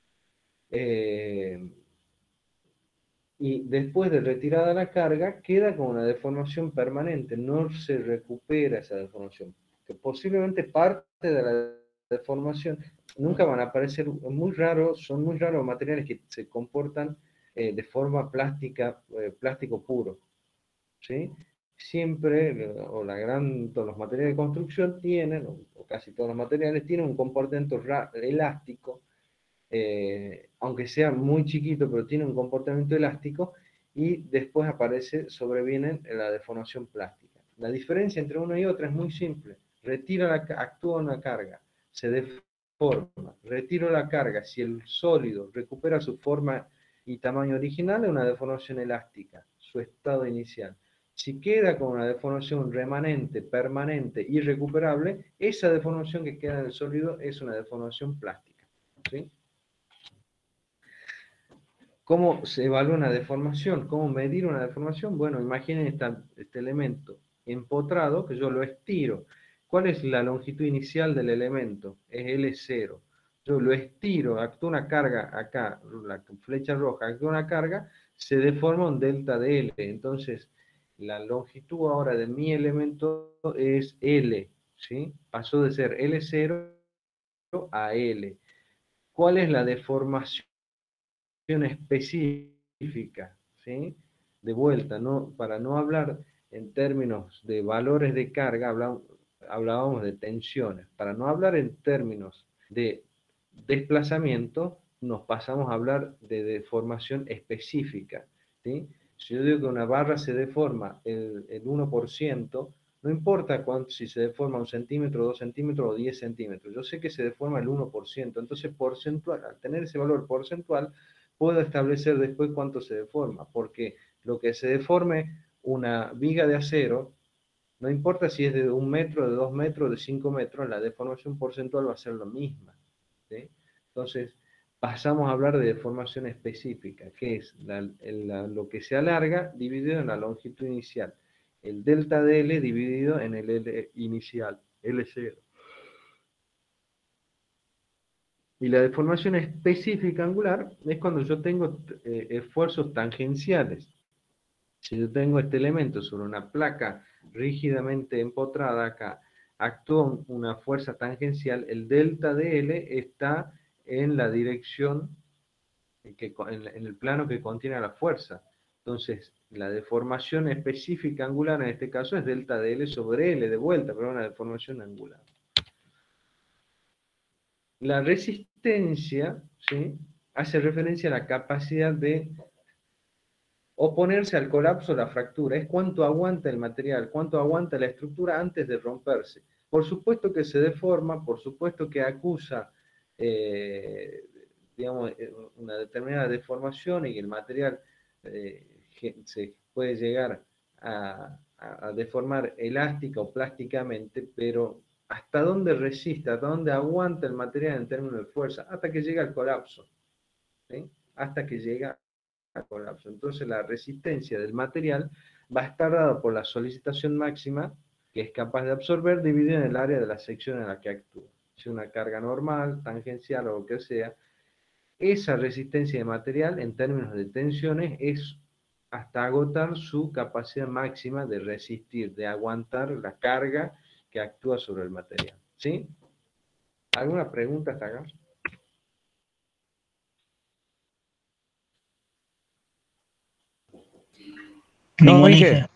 y después de retirada la carga, queda con una deformación permanente, no se recupera esa deformación. Que posiblemente parte de la deformación, nunca van a aparecer, son muy raros materiales que se comportan de forma plástica, plástico puro, ¿sí? Siempre, todos los materiales de construcción tienen, o casi todos los materiales, tienen un comportamiento elástico, aunque sea muy chiquito, pero tiene un comportamiento elástico, y después sobreviene la deformación plástica. La diferencia entre una y otra es muy simple. Actúa una carga, se deforma, retiro la carga. Si el sólido recupera su forma y tamaño original, es una deformación elástica, su estado inicial. Si queda con una deformación remanente, permanente, irrecuperable, esa deformación que queda en el sólido es una deformación plástica, ¿sí? ¿Cómo se evalúa una deformación? ¿Cómo medir una deformación? Bueno, imaginen este elemento empotrado que yo lo estiro. ¿Cuál es la longitud inicial del elemento? Es L0. Yo lo estiro, actúa una carga acá, la flecha roja actúa una carga, se deforma un delta de L. Entonces, la longitud ahora de mi elemento es L, ¿sí? Pasó de ser L0 a L. ¿Cuál es la deformación específica? ¿Sí? De vuelta, para no hablar en términos de valores de carga, hablábamos de tensiones. Para no hablar en términos de desplazamiento, nos pasamos a hablar de deformación específica, ¿sí? Si yo digo que una barra se deforma el 1%, no importa si se deforma 1 centímetro, 2 centímetros o 10 centímetros, yo sé que se deforma el 1%, entonces al tener ese valor porcentual, puedo establecer después cuánto se deforma, porque lo que se deforme una viga de acero, no importa si es de 1 metro, de 2 metros, de 5 metros, la deformación porcentual va a ser la misma, ¿sí? Entonces, pasamos a hablar de deformación específica, que es lo que se alarga dividido en la longitud inicial. El delta de L dividido en el L inicial, L0. Y la deformación específica angular es cuando yo tengo esfuerzos tangenciales. Si yo tengo este elemento sobre una placa rígidamente empotrada acá, actúa una fuerza tangencial, el delta de L está en la dirección, en el plano que contiene la fuerza. Entonces, la deformación específica angular en este caso es delta de L sobre L de vuelta, pero una deformación angular. La resistencia, ¿sí?, hace referencia a la capacidad de oponerse al colapso o la fractura. Es cuánto aguanta el material, cuánto aguanta la estructura antes de romperse. Por supuesto que se deforma, por supuesto que acusa digamos, una determinada deformación, y el material se puede llegar a deformar elástica o plásticamente, pero ¿hasta dónde resiste, hasta dónde aguanta el material en términos de fuerza? Hasta que llega al colapso, ¿sí? Hasta que llega al colapso. Entonces la resistencia del material va a estar dada por la solicitación máxima que es capaz de absorber dividido en el área de la sección en la que actúa. Si una carga normal, tangencial o lo que sea, esa resistencia de material en términos de tensiones es hasta agotar su capacidad máxima de resistir, de aguantar la carga que actúa sobre el material. ¿Sí? ¿Alguna pregunta hasta acá? No, Ningún Inge. Inge.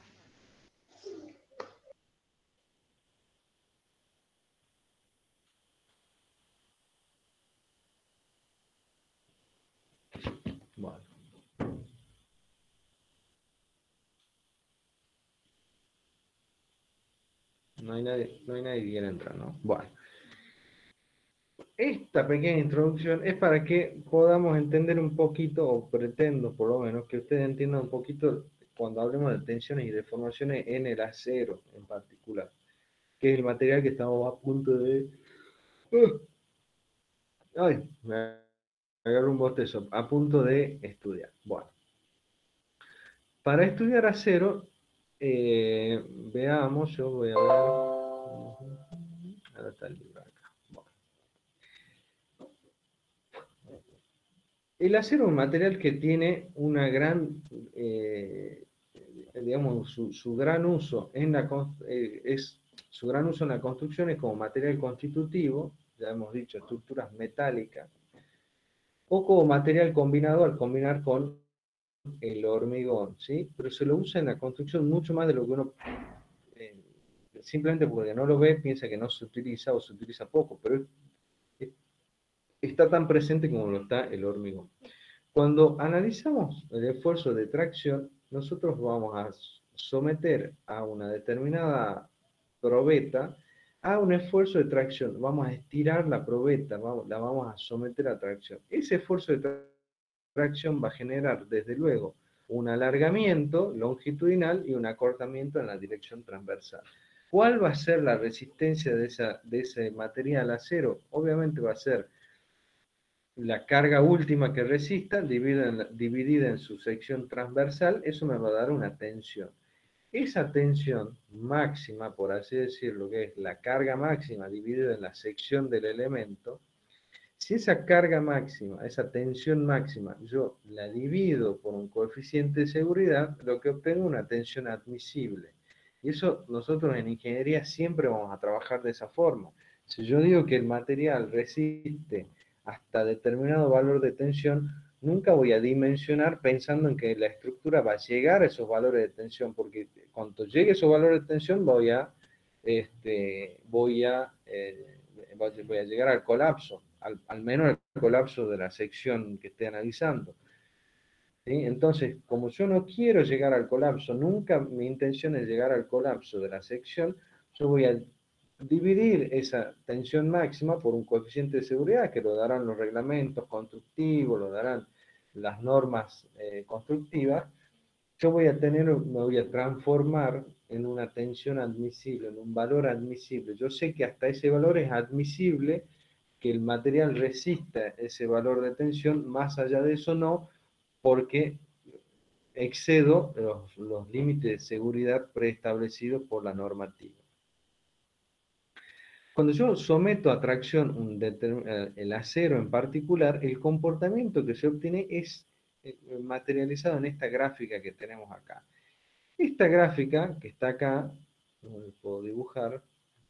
Bueno. No hay nadie que quiera entrar, ¿no? Bueno. Esta pequeña introducción es para que podamos entender un poquito, o pretendo por lo menos, que ustedes entiendan un poquito cuando hablemos de tensiones y deformaciones en el acero en particular, que es el material que estamos a punto de... ¡Ay! Me agarro un bostezo. A punto de estudiar. Bueno. Para estudiar acero, veamos, yo voy a ver... Ahora está el libro acá. Bueno. El acero es un material que tiene una gran, digamos, su gran uso en la, su gran uso en la construcción es como material constitutivo, ya hemos dicho, estructuras metálicas, o como material combinado al combinar con el hormigón, ¿sí? Pero se lo usa en la construcción mucho más de lo que uno, simplemente porque no lo ve, piensa que no se utiliza o se utiliza poco, pero está tan presente como lo está el hormigón. Cuando analizamos el esfuerzo de tracción, nosotros vamos a someter a una determinada probeta a un esfuerzo de tracción. Vamos a estirar la probeta, la vamos a someter a tracción. Ese esfuerzo de tracción va a generar, desde luego, un alargamiento longitudinal y un acortamiento en la dirección transversal. ¿Cuál va a ser la resistencia de ese material acero? Obviamente va a ser la carga última que resista dividida en su sección transversal, eso me va a dar una tensión. Esa tensión máxima, por así decirlo, que es la carga máxima dividida en la sección del elemento, si esa carga máxima, esa tensión máxima, yo la divido por un coeficiente de seguridad, lo que obtengo es una tensión admisible. Y eso nosotros en ingeniería siempre vamos a trabajar de esa forma. Si yo digo que el material resiste hasta determinado valor de tensión, nunca voy a dimensionar pensando en que la estructura va a llegar a esos valores de tensión, porque cuando llegue a esos valores de tensión voy a llegar al colapso, al menos al colapso de la sección que esté analizando. ¿Sí? Entonces, como yo no quiero llegar al colapso, nunca mi intención es llegar al colapso de la sección, yo voy a dividir esa tensión máxima por un coeficiente de seguridad que lo darán los reglamentos constructivos, lo darán las normas constructivas. Yo voy a me voy a transformar en una tensión admisible, en un valor admisible. Yo sé que hasta ese valor es admisible que el material resista ese valor de tensión, más allá de eso no, porque excedo los límites de seguridad preestablecidos por la normativa. Cuando yo someto a tracción el acero en particular, el comportamiento que se obtiene es materializado en esta gráfica que tenemos acá. Esta gráfica que está acá, no la puedo dibujar.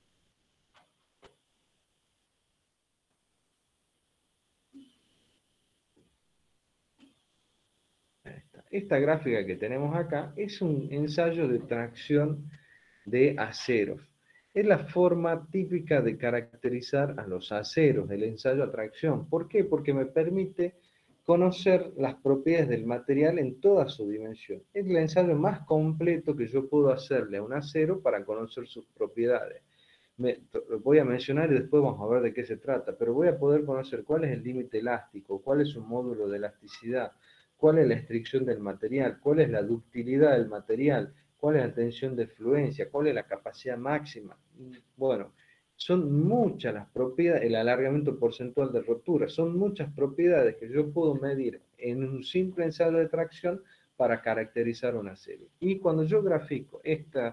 Esta gráfica que tenemos acá es un ensayo de tracción de aceros. Es la forma típica de caracterizar a los aceros, el ensayo a tracción. ¿Por qué? Porque me permite conocer las propiedades del material en toda su dimensión. Es el ensayo más completo que yo puedo hacerle a un acero para conocer sus propiedades. Voy a mencionar y después vamos a ver de qué se trata, pero voy a poder conocer cuál es el límite elástico, cuál es su módulo de elasticidad, cuál es la estricción del material, cuál es la ductilidad del material, cuál es la tensión de fluencia, cuál es la capacidad máxima. Bueno, son muchas las propiedades, el alargamiento porcentual de rotura, son muchas propiedades que yo puedo medir en un simple ensayo de tracción para caracterizar una serie. Y cuando yo grafico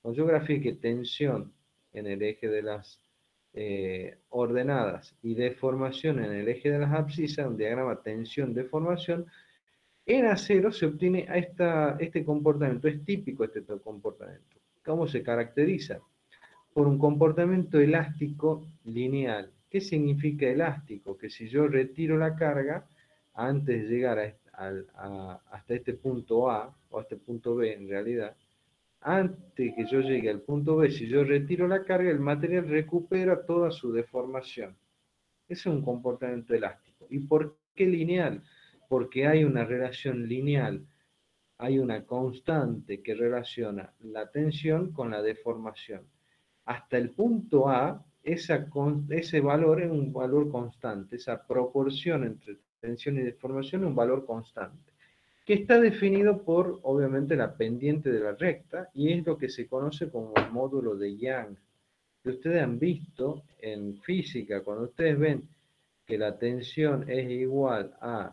Cuando yo grafique tensión en el eje de las ordenadas y deformación en el eje de las abscisas, un diagrama tensión-deformación, en acero se obtiene este comportamiento, es típico este comportamiento. ¿Cómo se caracteriza? Por un comportamiento elástico lineal. ¿Qué significa elástico? Que si yo retiro la carga, antes de llegar hasta este punto A, o este punto B en realidad, antes que yo llegue al punto B, si yo retiro la carga, el material recupera toda su deformación. Ese es un comportamiento elástico. ¿Y por qué lineal? Porque hay una relación lineal, hay una constante que relaciona la tensión con la deformación. Hasta el punto A, ese valor es un valor constante, esa proporción entre tensión y deformación es un valor constante, que está definido por, obviamente, la pendiente de la recta, y es lo que se conoce como el módulo de Young, que ustedes han visto en física, cuando ustedes ven que la tensión es igual a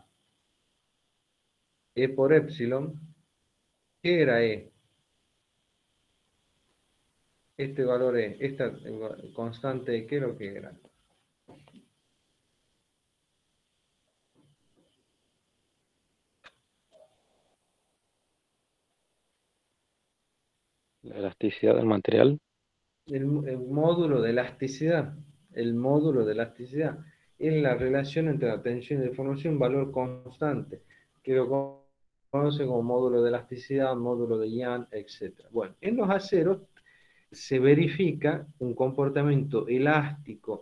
E por epsilon. ¿Qué era E? Este valor E, esta constante, ¿qué es lo que era? La elasticidad del material. El módulo de elasticidad. El módulo de elasticidad es la relación entre la tensión y deformación, un valor constante, que lo conoce como módulo de elasticidad, módulo de Young, etc. Bueno, en los aceros se verifica un comportamiento elástico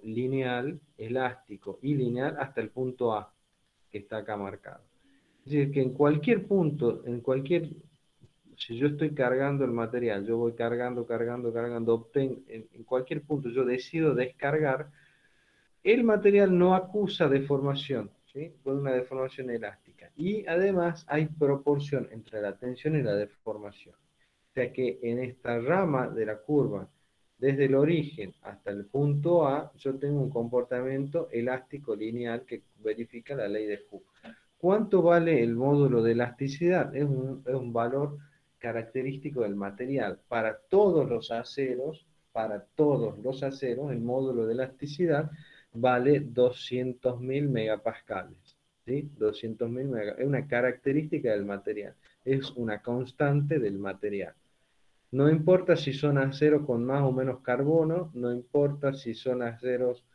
y lineal hasta el punto A, que está acá marcado. Es decir, que en cualquier punto, si yo estoy cargando el material, yo voy cargando, en cualquier punto yo decido descargar, el material no acusa deformación, ¿sí? Con una deformación elástica. Y además hay proporción entre la tensión y la deformación. O sea que en esta rama de la curva, desde el origen hasta el punto A, yo tengo un comportamiento elástico lineal que verifica la ley de Hooke. ¿Cuánto vale el módulo de elasticidad? Es un valor característico del material. Para todos los aceros, el módulo de elasticidad vale 200.000 megapascales. ¿Sí? 200.000 megapascales. Es una característica del material. Es una constante del material. No importa si son aceros con más o menos carbono, no importa si son aceros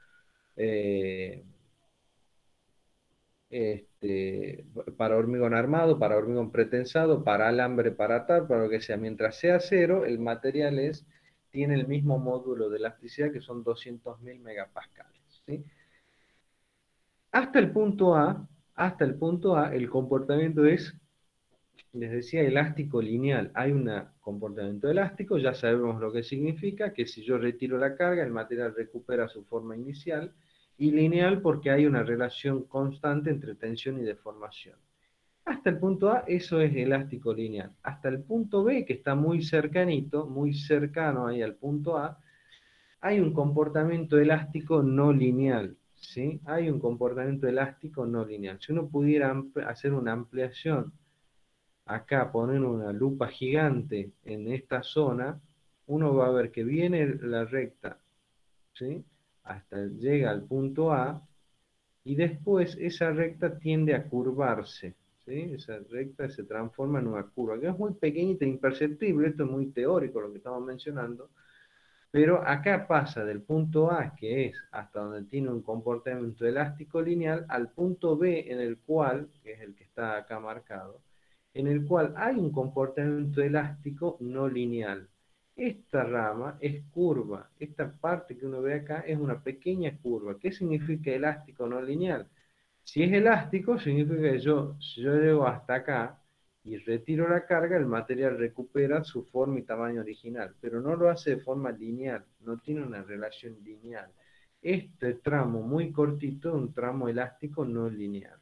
para hormigón armado, para hormigón pretensado, para alambre, para tal, para lo que sea. Mientras sea acero, el material tiene el mismo módulo de elasticidad, que son 200.000 megapascales. ¿Sí? Hasta el punto A, el comportamiento es, les decía, elástico lineal. Hay un comportamiento elástico, ya sabemos lo que significa, que si yo retiro la carga, el material recupera su forma inicial, y lineal porque hay una relación constante entre tensión y deformación. Hasta el punto A, eso es elástico lineal. Hasta el punto B, que está muy cercanito, muy cercano ahí al punto A, hay un comportamiento elástico no lineal. ¿Sí? Hay un comportamiento elástico no lineal. Si uno pudiera hacer una ampliación acá, poner una lupa gigante en esta zona, uno va a ver que viene la recta, ¿sí? Hasta llega al punto A, y después esa recta tiende a curvarse, ¿sí? Esa recta se transforma en una curva, que es muy pequeñita, imperceptible, esto es muy teórico lo que estamos mencionando, pero acá pasa del punto A, que es hasta donde tiene un comportamiento elástico lineal, al punto B, en el cual, que es el que está acá marcado, en el cual hay un comportamiento elástico no lineal. Esta rama es curva, esta parte que uno ve acá es una pequeña curva. ¿Qué significa elástico no lineal? Si es elástico, significa que si yo llego hasta acá y retiro la carga, el material recupera su forma y tamaño original, pero no lo hace de forma lineal, no tiene una relación lineal. Este tramo muy cortito es un tramo elástico no lineal.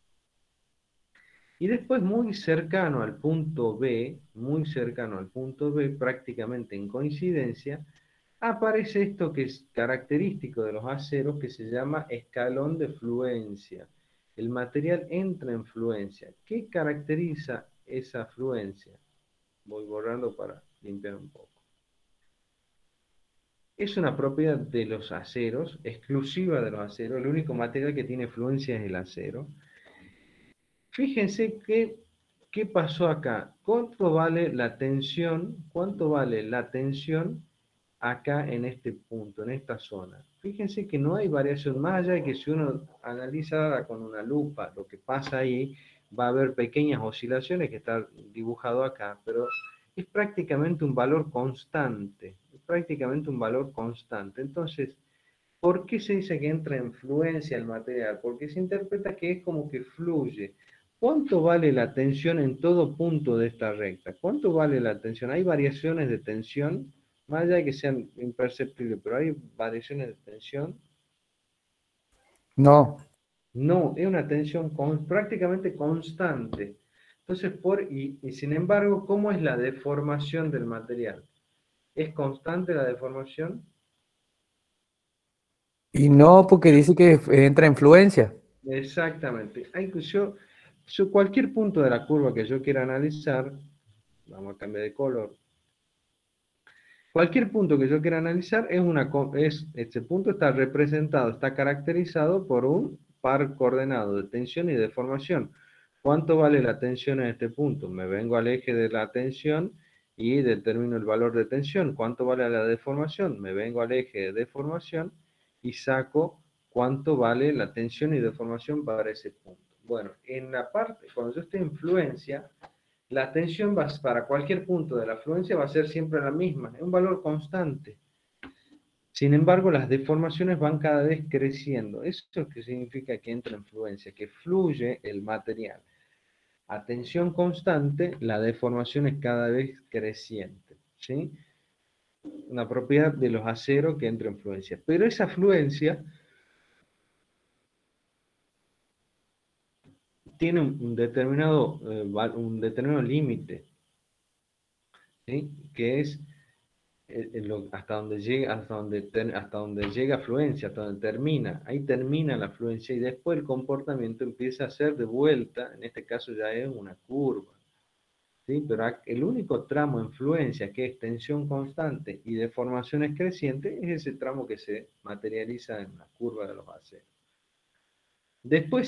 Y después muy cercano al punto B, prácticamente en coincidencia, aparece esto que es característico de los aceros, que se llama escalón de fluencia. El material entra en fluencia. ¿Qué caracteriza esa fluencia? Voy borrando para limpiar un poco. Es una propiedad de los aceros, exclusiva de los aceros. El único material que tiene fluencia es el acero. Fíjense qué pasó acá. ¿Cuánto vale la tensión? ¿Cuánto vale la tensión acá en este punto, en esta zona? Fíjense que no hay variación, más allá de que si uno analiza con una lupa lo que pasa ahí, va a haber pequeñas oscilaciones que está dibujado acá, pero es prácticamente un valor constante, es prácticamente un valor constante. Entonces, ¿por qué se dice que entra en fluencia el material? Porque se interpreta que es como que fluye. ¿Cuánto vale la tensión en todo punto de esta recta? ¿Cuánto vale la tensión? Hay variaciones de tensión, más allá de que sean imperceptibles, pero hay variaciones de tensión. No. No, es una tensión prácticamente constante. Entonces, y sin embargo, ¿cómo es la deformación del material? ¿Es constante la deformación? Y no, porque dice que entra en fluencia. Exactamente. Cualquier punto de la curva que yo quiera analizar, vamos a cambiar de color. Cualquier punto que yo quiera analizar este punto está representado, está caracterizado por un par coordenado de tensión y deformación. ¿Cuánto vale la tensión en este punto? Me vengo al eje de la tensión y determino el valor de tensión. ¿Cuánto vale la deformación? Me vengo al eje de deformación y saco cuánto vale la tensión y deformación para ese punto. Bueno, en la parte, cuando yo estoy en fluencia, la tensión para cualquier punto de la fluencia va a ser siempre la misma, es un valor constante. Sin embargo, las deformaciones van cada vez creciendo. Eso es lo que significa que entra en fluencia, que fluye el material. A tensión constante, la deformación es cada vez creciente, ¿sí? Una propiedad de los aceros que entra en fluencia. Pero esa fluencia tiene un determinado límite, ¿sí? Que es hasta donde llega, hasta donde llega fluencia, hasta donde termina. Ahí termina la fluencia y después el comportamiento empieza a ser de vuelta, en este caso ya es una curva. ¿Sí? Pero el único tramo en fluencia que es tensión constante y deformaciones crecientes es ese tramo que se materializa en la curva de los aceros. Después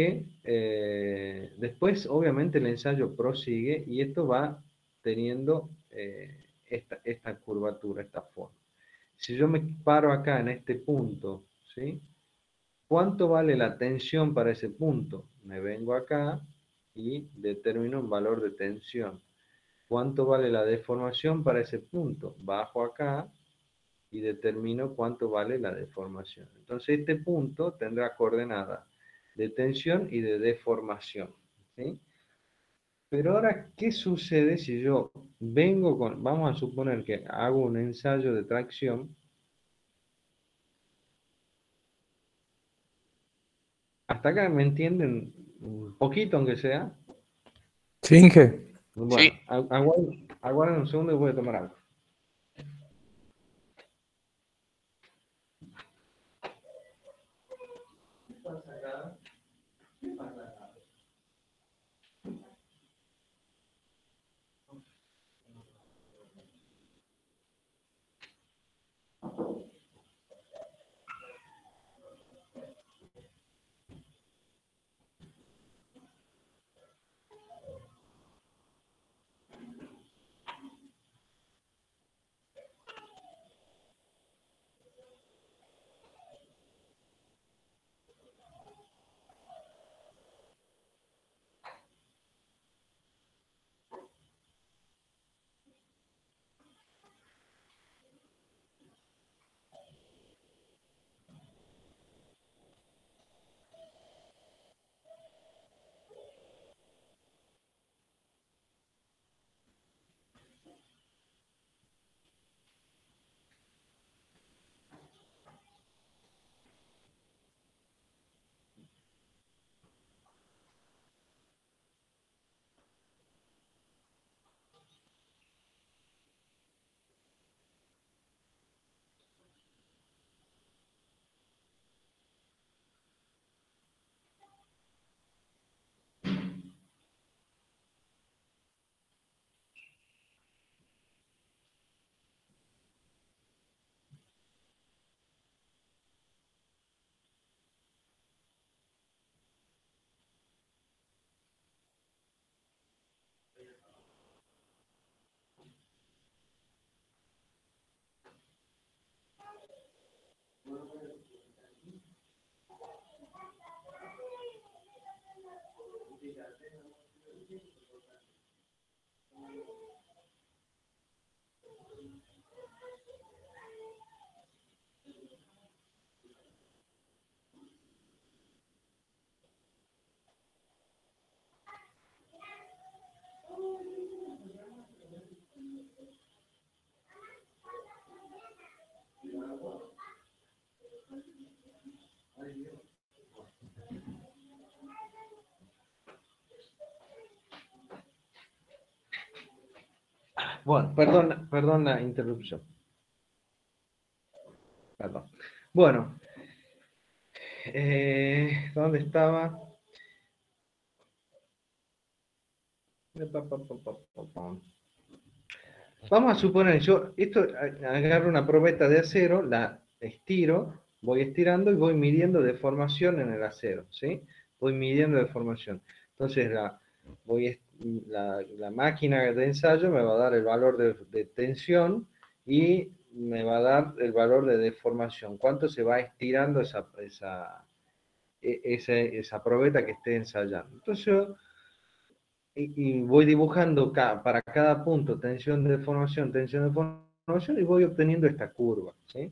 después obviamente el ensayo prosigue y esto va teniendo esta curvatura, esta forma. Si yo me paro acá en este punto, ¿sí? ¿Cuánto vale la tensión para ese punto? Me vengo acá y determino un valor de tensión. ¿Cuánto vale la deformación para ese punto? Bajo acá y determino cuánto vale la deformación. Entonces este punto tendrá coordenadas de tensión y de deformación, ¿sí? Pero ahora, ¿qué sucede si yo vamos a suponer que hago un ensayo de tracción? ¿Hasta acá me entienden un poquito, aunque sea? Sí, Inge. Sí, Bueno, aguarden un segundo y voy a tomar algo. Bueno, perdón la interrupción. Perdón. Bueno, ¿dónde estaba? Vamos a suponer, agarro una probeta de acero, la estiro, voy estirando y voy midiendo deformación en el acero, ¿sí? Voy midiendo deformación. Entonces la máquina de ensayo me va a dar el valor de tensión y me va a dar el valor de deformación. ¿Cuánto se va estirando esa probeta que esté ensayando? Entonces y voy dibujando para cada punto tensión, deformación, y voy obteniendo esta curva, ¿sí?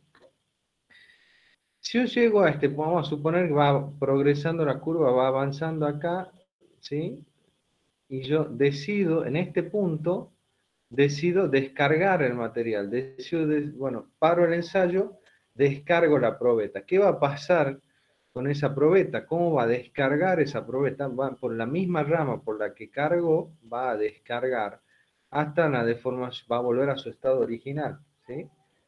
Si yo llego a vamos a suponer que va progresando la curva, va avanzando acá, ¿sí? Y yo decido, en este punto, decido descargar el material. Bueno, paro el ensayo, descargo la probeta. ¿Qué va a pasar con esa probeta? ¿Cómo va a descargar esa probeta? Va por la misma rama por la que cargó, va a descargar hasta la deformación, va a volver a su estado original, ¿sí?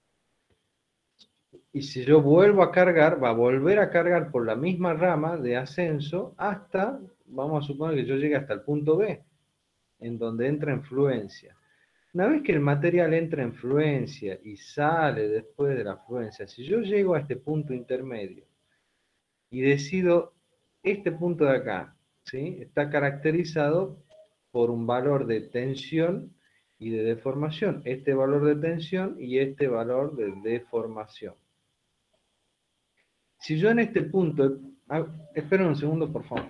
Y si yo vuelvo a cargar, va a volver a cargar por la misma rama de ascenso hasta, vamos a suponer que yo llegue hasta el punto B, en donde entra en fluencia. Una vez que el material entra en fluencia y sale después de la fluencia, si yo llego a este punto intermedio y decido, este punto de acá, ¿sí? Está caracterizado por un valor de tensión y de deformación. Este valor de tensión y este valor de deformación. Si yo en este punto, esperen un segundo por favor.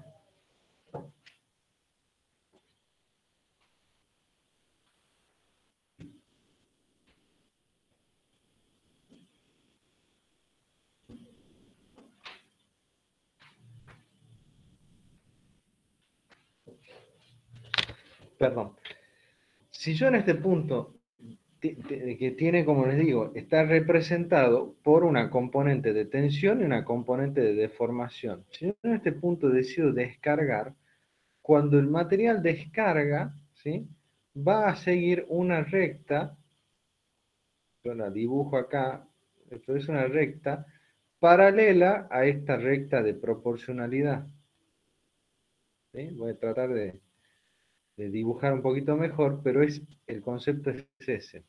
Perdón. Si yo en este punto, que tiene, como les digo, está representado por una componente de tensión y una componente de deformación. Si yo en este punto decido descargar, cuando el material descarga, ¿sí? Va a seguir una recta, yo la dibujo acá, esto es una recta, paralela a esta recta de proporcionalidad. ¿Sí? Voy a tratar de dibujar un poquito mejor, pero el concepto es ese.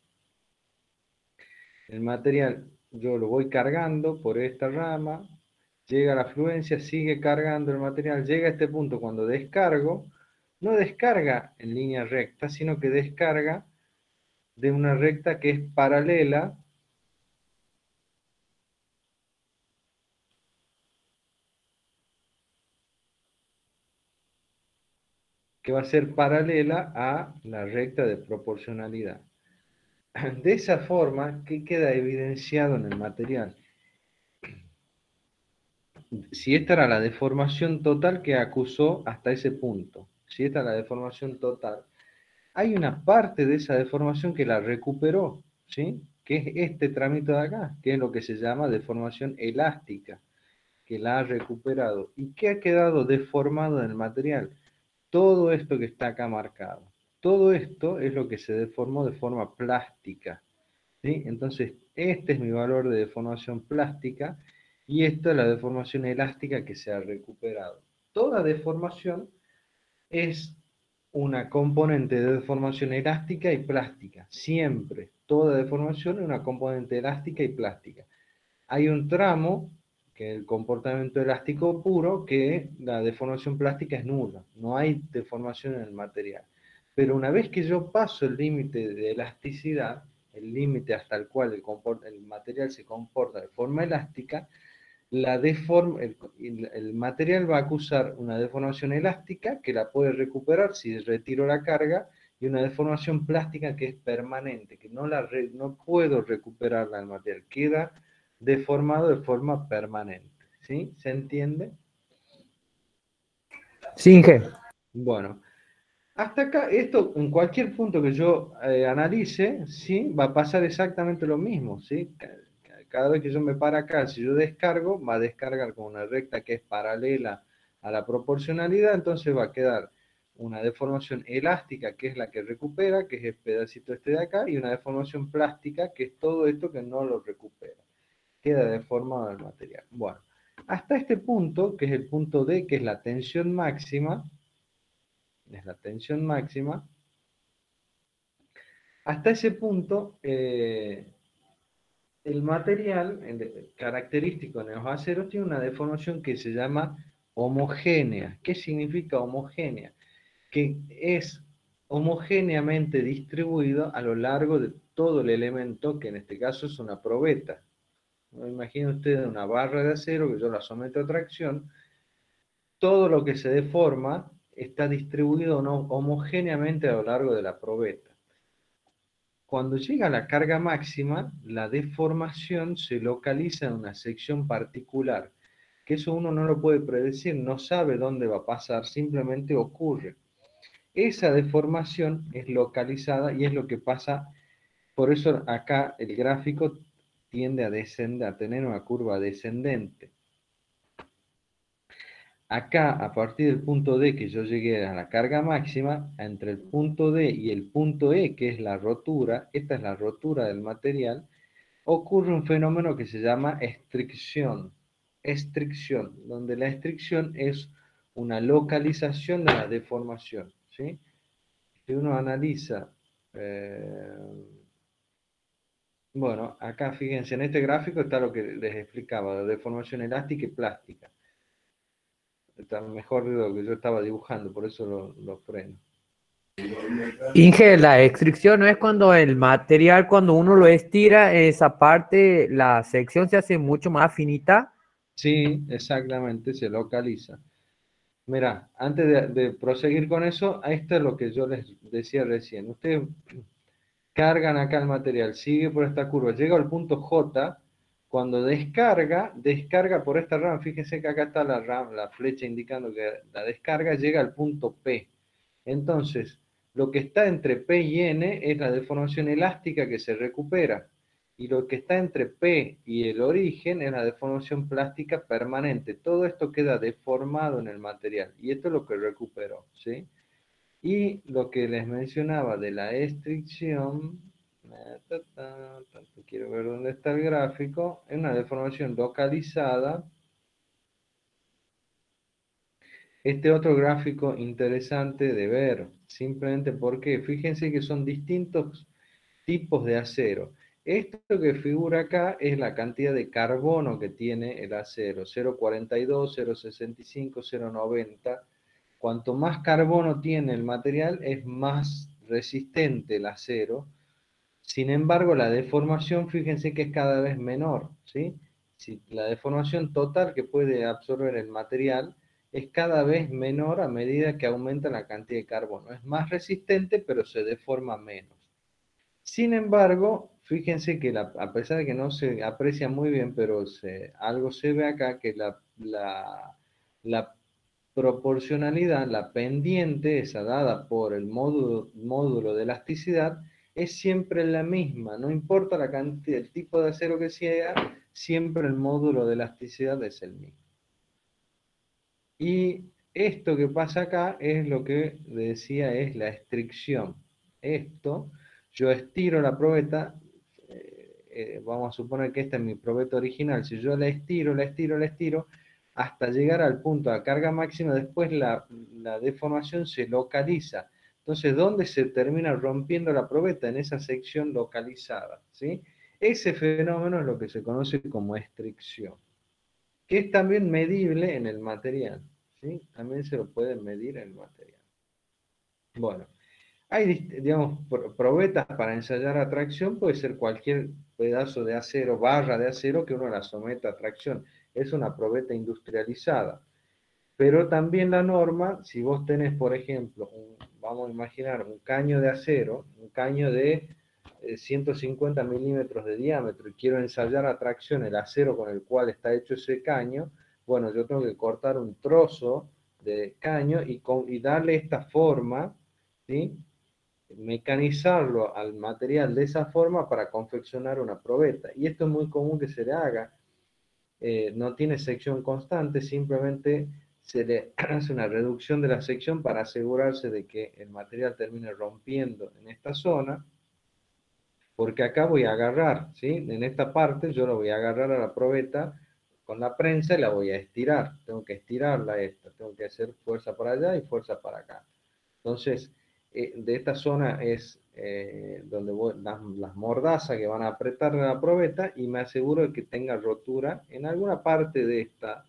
El material yo lo voy cargando por esta rama, llega a la fluencia, sigue cargando el material, llega a este punto cuando descargo, no descarga en línea recta, sino que descarga de una recta que es paralela que va a ser paralela a la recta de proporcionalidad. De esa forma, ¿qué queda evidenciado en el material? Si esta era la deformación total que acusó hasta ese punto, si esta es la deformación total, hay una parte de esa deformación que la recuperó, ¿sí? Que es este trámite de acá, que es lo que se llama deformación elástica, que la ha recuperado. ¿Y qué ha quedado deformado en el material? Todo esto que está acá marcado. Todo esto es lo que se deformó de forma plástica, ¿sí? Entonces, este es mi valor de deformación plástica y esta es la deformación elástica que se ha recuperado. Toda deformación es una componente de deformación elástica y plástica. Siempre, toda deformación es una componente elástica y plástica. Hay un tramo, que es el comportamiento elástico puro, que la deformación plástica es nula. No hay deformación en el material. Pero una vez que yo paso el límite de elasticidad, el límite hasta el cual el material se comporta de forma elástica, el material va a acusar una deformación elástica que la puede recuperar si retiro la carga y una deformación plástica que es permanente, que no puedo recuperarla del material, queda deformado de forma permanente. ¿Sí? ¿Se entiende? Sí, Inge. Bueno, hasta acá, esto en cualquier punto que yo analice, ¿sí? Va a pasar exactamente lo mismo, ¿sí? cada vez que yo me paro acá, si yo descargo, va a descargar con una recta que es paralela a la proporcionalidad, entonces va a quedar una deformación elástica, que es la que recupera, que es el pedacito este de acá, y una deformación plástica, que es todo esto que no lo recupera. Queda deformado el material. Bueno, hasta este punto, que es el punto D, que es la tensión máxima, hasta ese punto, el material característico en los aceros tiene una deformación que se llama homogénea. ¿Qué significa homogénea? Que es homogéneamente distribuido a lo largo de todo el elemento, que en este caso es una probeta. Imaginen ustedes una barra de acero que yo la someto a tracción, todo lo que se deforma está distribuido homogéneamente a lo largo de la probeta. Cuando llega a la carga máxima, la deformación se localiza en una sección particular, que eso uno no lo puede predecir, no sabe dónde va a pasar, simplemente ocurre. Esa deformación es localizada y es lo que pasa, por eso acá el gráfico tiende a descender, a tener una curva descendente. Acá, a partir del punto D, que yo llegué a la carga máxima, entre el punto D y el punto E, que es la rotura, esta es la rotura del material, ocurre un fenómeno que se llama estricción. Estricción, donde la estricción es una localización de la deformación, ¿sí? Si uno analiza, bueno, acá fíjense, en este gráfico está lo que les explicaba, la deformación elástica y plástica. Está mejor de lo que yo estaba dibujando, por eso lo freno. Inge, la extracción no es cuando el material, cuando uno lo estira, esa parte, la sección se hace mucho más finita. Sí, exactamente, se localiza. Mira, antes de proseguir con eso, esto es lo que yo les decía recién. Ustedes cargan acá el material, sigue por esta curva, llega al punto J, cuando descarga por esta rama, fíjense que acá está la flecha indicando que la descarga llega al punto P. Entonces, lo que está entre P y N es la deformación elástica que se recupera. Y lo que está entre P y el origen es la deformación plástica permanente. Todo esto queda deformado en el material. Y esto es lo que recuperó, ¿sí? Y lo que les mencionaba de la estricción, quiero ver dónde está el gráfico, es una deformación localizada. Este otro gráfico interesante de ver, simplemente porque fíjense que son distintos tipos de acero. Esto que figura acá es la cantidad de carbono que tiene el acero, 0,42, 0,65, 0,90. Cuanto más carbono tiene el material, es más resistente el acero. Sin embargo, la deformación, fíjense que es cada vez menor, ¿sí? Si la deformación total que puede absorber el material es cada vez menor a medida que aumenta la cantidad de carbono. Es más resistente, pero se deforma menos. Sin embargo, fíjense que a pesar de que no se aprecia muy bien, pero algo se ve acá, que la proporcionalidad, la pendiente, esa dada por el módulo de elasticidad, es siempre la misma, no importa la cantidad, el tipo de acero que sea, siempre el módulo de elasticidad es el mismo. Y esto que pasa acá es lo que decía, es la estricción. Esto, yo estiro la probeta, vamos a suponer que esta es mi probeta original, si yo la estiro, hasta llegar al punto de carga máxima, después la deformación se localiza. Entonces, ¿dónde se termina rompiendo la probeta? En esa sección localizada, ¿sí? Ese fenómeno es lo que se conoce como estricción, que es también medible en el material, ¿sí? También se lo puede medir en el material. Bueno, hay, digamos, probetas para ensayar a tracción, puede ser cualquier pedazo de acero, barra de acero que uno la someta a tracción. Es una probeta industrializada. Pero también la norma, si vos tenés, por ejemplo, vamos a imaginar un caño de acero, un caño de 150 milímetros de diámetro, y quiero ensayar a tracción el acero con el cual está hecho ese caño, bueno, yo tengo que cortar un trozo de caño y darle esta forma, ¿sí? mecanizarlo al material de esa forma para confeccionar una probeta. Y esto es muy común que se le haga. No tiene sección constante, simplemente se le hace una reducción de la sección para asegurarse de que el material termine rompiendo en esta zona, porque acá voy a agarrar, ¿sí? En esta parte yo lo voy a agarrar a la probeta con la prensa y la voy a estirar. Tengo que estirarla esta, tengo que hacer fuerza para allá y fuerza para acá. Entonces, de esta zona es donde las mordazas que van a apretar la probeta y me aseguro de que tenga rotura en alguna parte de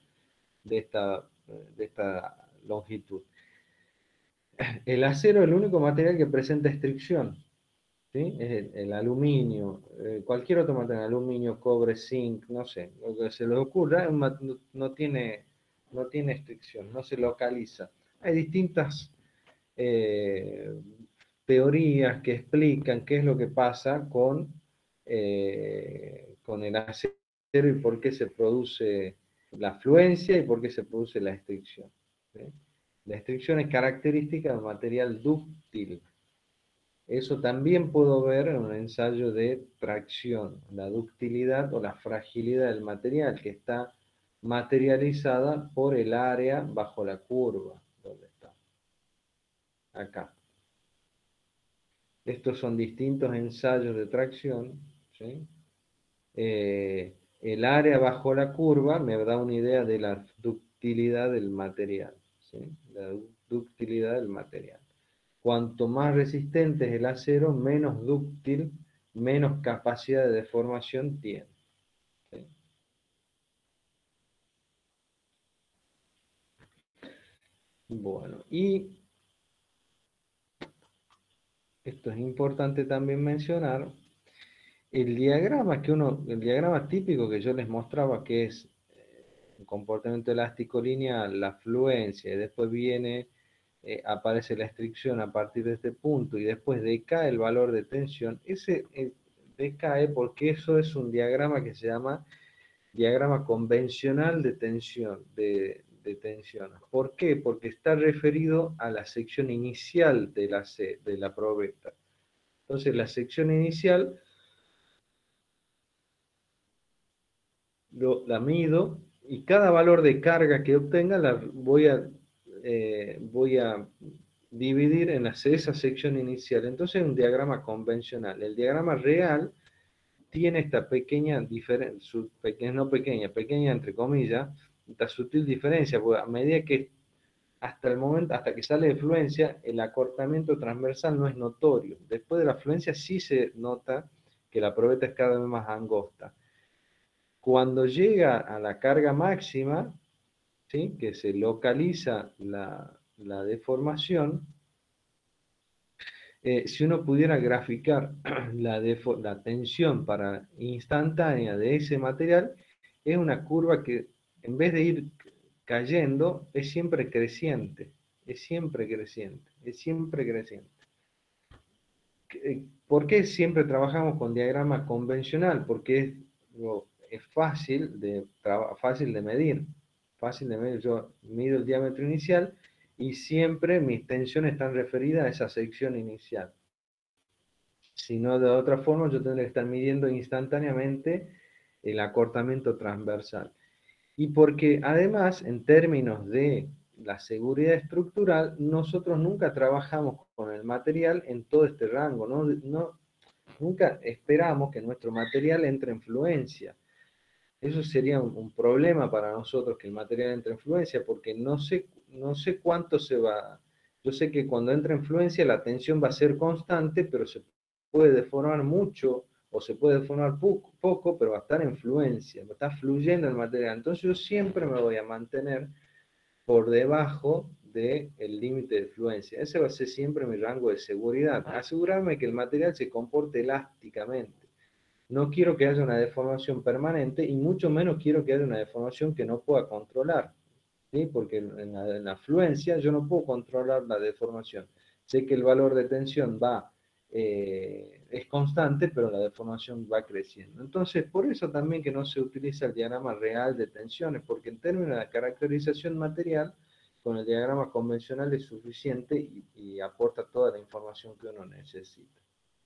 esta longitud. El acero es el único material que presenta estricción, ¿sí? Es el aluminio, cualquier otro material, aluminio, cobre, zinc, no sé, lo que se les ocurra, no tiene estricción, no se localiza. Hay distintas teorías que explican qué es lo que pasa con el acero y por qué se produce la fluencia y por qué se produce la estricción, ¿sí? La estricción es característica del material dúctil. Eso también puedo ver en un ensayo de tracción, la ductilidad o la fragilidad del material que está materializada por el área bajo la curva. ¿Dónde está? Acá. Estos son distintos ensayos de tracción, ¿sí? El área bajo la curva me da una idea de la ductilidad del material, ¿sí? La ductilidad del material. Cuanto más resistente es el acero, menos dúctil, menos capacidad de deformación tiene, ¿sí? Bueno, y esto es importante también mencionar. El diagrama el diagrama típico que yo les mostraba, que es el comportamiento elástico lineal, la fluencia, y después aparece la estricción a partir de este punto, y después decae el valor de tensión, ese decae porque eso es un diagrama que se llama diagrama convencional de tensión, de tensión. ¿Por qué? Porque está referido a la sección inicial de la probeta. Entonces la sección inicial la mido y cada valor de carga que obtenga voy a dividir en esa sección inicial. Entonces es un diagrama convencional. El diagrama real tiene esta pequeña diferencia, pequeña entre comillas, esta sutil diferencia, porque a medida que hasta el momento, hasta que sale de fluencia, el acortamiento transversal no es notorio. Después de la fluencia sí se nota que la probeta es cada vez más angosta. Cuando llega a la carga máxima, ¿sí? Que se localiza la deformación, si uno pudiera graficar la tensión instantánea de ese material, es una curva que en vez de ir cayendo, es siempre creciente, es siempre creciente, es siempre creciente. ¿Por qué siempre trabajamos con diagrama convencional? Porque es fácil de medir. Yo mido el diámetro inicial y siempre mis tensiones están referidas a esa sección inicial. Si no, de otra forma, yo tendría que estar midiendo instantáneamente el acortamiento transversal. Y porque además, en términos de la seguridad estructural, nosotros nunca trabajamos con el material en todo este rango, nunca esperamos que nuestro material entre en fluencia. Eso sería un problema para nosotros, que el material entre en fluencia, porque no sé cuánto se va. Yo sé que cuando entra en fluencia la tensión va a ser constante, pero se puede deformar mucho o se puede deformar poco, pero va a estar en fluencia, va a estar fluyendo el material. Entonces yo siempre me voy a mantener por debajo del límite de fluencia. Ese va a ser siempre mi rango de seguridad. Asegurarme que el material se comporte elásticamente. No quiero que haya una deformación permanente y mucho menos quiero que haya una deformación que no pueda controlar, ¿sí? Porque en la fluencia yo no puedo controlar la deformación. Sé que el valor de tensión es constante, pero la deformación va creciendo. Entonces, por eso también que no se utiliza el diagrama real de tensiones, porque en términos de caracterización material, con el diagrama convencional es suficiente y aporta toda la información que uno necesita.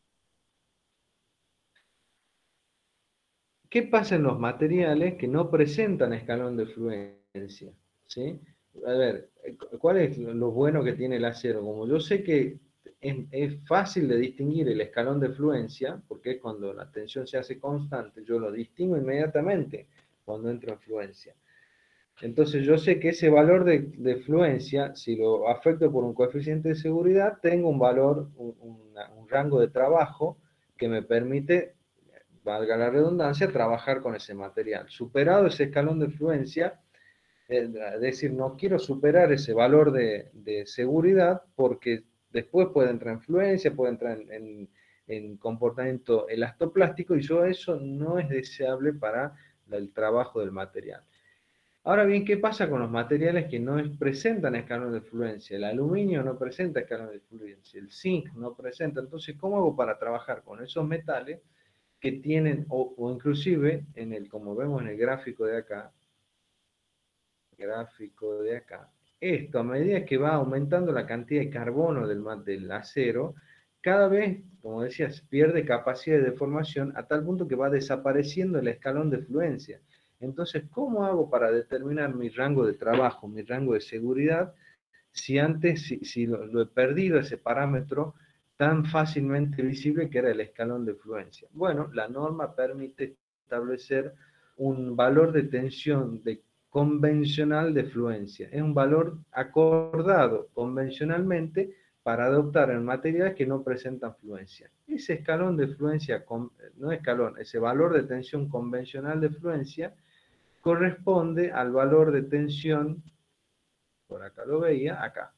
¿Qué pasa en los materiales que no presentan escalón de fluencia? ¿Sí? A ver, ¿cuál es lo bueno que tiene el acero? Como yo sé que es fácil de distinguir el escalón de fluencia, porque es cuando la tensión se hace constante, yo lo distingo inmediatamente cuando entro en fluencia. Entonces yo sé que ese valor de fluencia, si lo afecto por un coeficiente de seguridad, tengo un valor, un rango de trabajo que me permite, valga la redundancia, trabajar con ese material. Superado ese escalón de fluencia, es decir, no quiero superar ese valor de seguridad porque después puede entrar en fluencia, puede entrar en comportamiento elastoplástico y yo eso no es deseable para el trabajo del material. Ahora bien, ¿qué pasa con los materiales que no presentan escalón de fluencia? El aluminio no presenta escalón de fluencia, el zinc no presenta. Entonces, ¿cómo hago para trabajar con esos metales que tienen, o inclusive, como vemos en el gráfico de acá, esto a medida que va aumentando la cantidad de carbono del acero, cada vez, como decías, pierde capacidad de deformación a tal punto que va desapareciendo el escalón de fluencia. Entonces, ¿cómo hago para determinar mi rango de trabajo, mi rango de seguridad, si antes, si lo he perdido ese parámetro tan fácilmente visible que era el escalón de fluencia? Bueno, la norma permite establecer un valor de tensión convencional de fluencia. Es un valor acordado convencionalmente para adoptar en materiales que no presentan fluencia. Ese escalón de fluencia, no escalón, ese valor de tensión convencional de fluencia corresponde al valor de tensión, por acá lo veía, acá.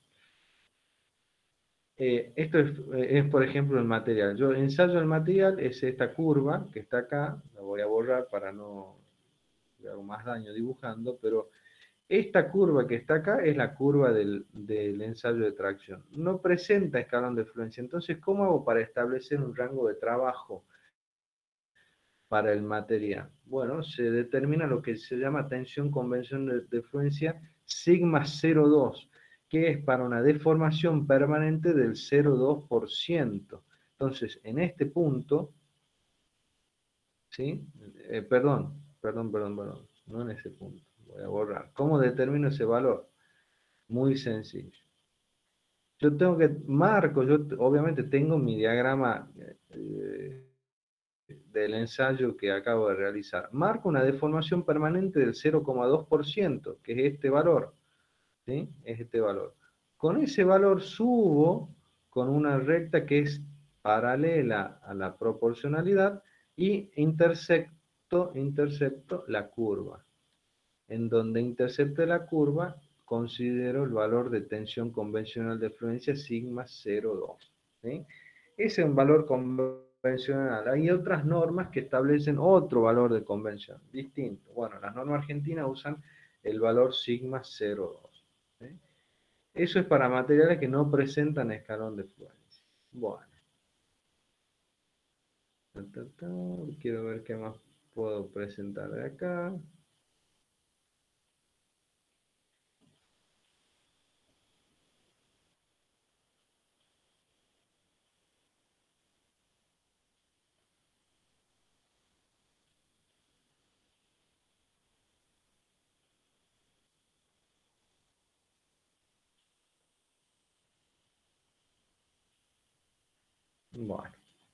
Esto es, por ejemplo, el material. Yo ensayo el material, es esta curva que está acá, la voy a borrar para no le hago más daño dibujando, pero esta curva que está acá es la curva del ensayo de tracción. No presenta escalón de fluencia. Entonces, ¿cómo hago para establecer un rango de trabajo para el material? Bueno, se determina lo que se llama tensión convencional de fluencia sigma 0,2, que es para una deformación permanente del 0,2%. Entonces, en este punto, ¿sí? Perdón, no en ese punto. Voy a borrar. ¿Cómo determino ese valor? Muy sencillo. Yo tengo que marco, yo obviamente tengo mi diagrama del ensayo que acabo de realizar. Marco una deformación permanente del 0,2%, que es este valor. ¿Sí? Es este valor. Con ese valor subo con una recta que es paralela a la proporcionalidad y intercepto la curva. En donde intercepte la curva, considero el valor de tensión convencional de fluencia sigma 0,2. ¿Sí? Ese es un valor convencional. Hay otras normas que establecen otro valor de convención, distinto. Bueno, las normas argentinas usan el valor sigma 0,2. ¿Sí? Eso es para materiales que no presentan escalón de fluencia. Bueno. Quiero ver qué más puedo presentar de acá. Bueno.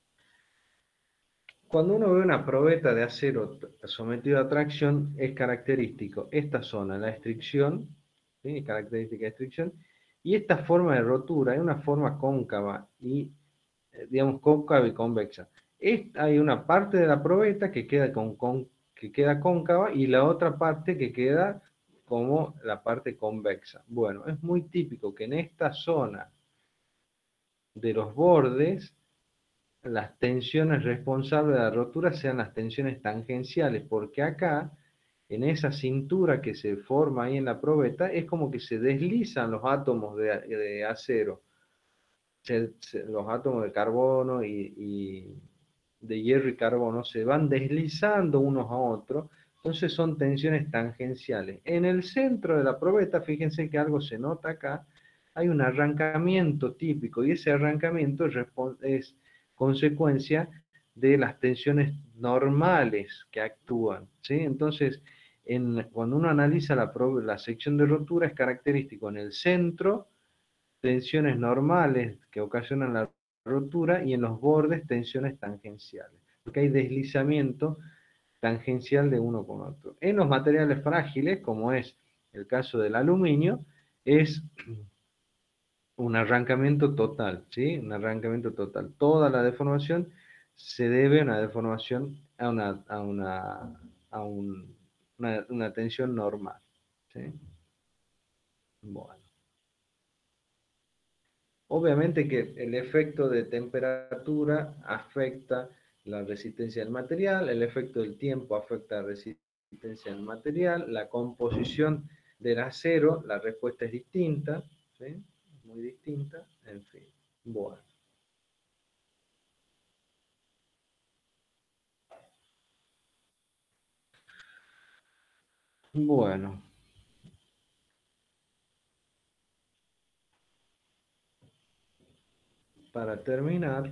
Cuando uno ve una probeta de acero sometido a tracción, es característico esta zona, la estricción, ¿sí? Característica de estricción, y esta forma de rotura es una forma cóncava, y digamos cóncava y convexa. Hay una parte de la probeta que queda, que queda cóncava y la otra parte que queda como la parte convexa. Bueno, es muy típico que en esta zona de los bordes las tensiones responsables de la rotura sean las tensiones tangenciales, porque acá, en esa cintura que se forma ahí en la probeta, es como que se deslizan los átomos de acero, los átomos de carbono y de hierro y carbono se van deslizando unos a otros, Entonces son tensiones tangenciales. En el centro de la probeta, fíjense que algo se nota acá, hay un arrancamiento típico y ese arrancamiento es consecuencia de las tensiones normales que actúan, ¿sí? Entonces, cuando uno analiza la sección de rotura es característico en el centro, tensiones normales que ocasionan la rotura y en los bordes tensiones tangenciales, porque hay deslizamiento tangencial de uno con otro. En los materiales frágiles, como es el caso del aluminio, es un arrancamiento total, ¿sí? Un arrancamiento total. Toda la deformación se debe a una deformación, una tensión normal, ¿sí? Bueno. Obviamente que el efecto de temperatura afecta la resistencia del material, el efecto del tiempo afecta la resistencia del material, la composición del acero, la respuesta es distinta, ¿sí? Muy distinta, en fin. Bueno. Bueno. Para terminar,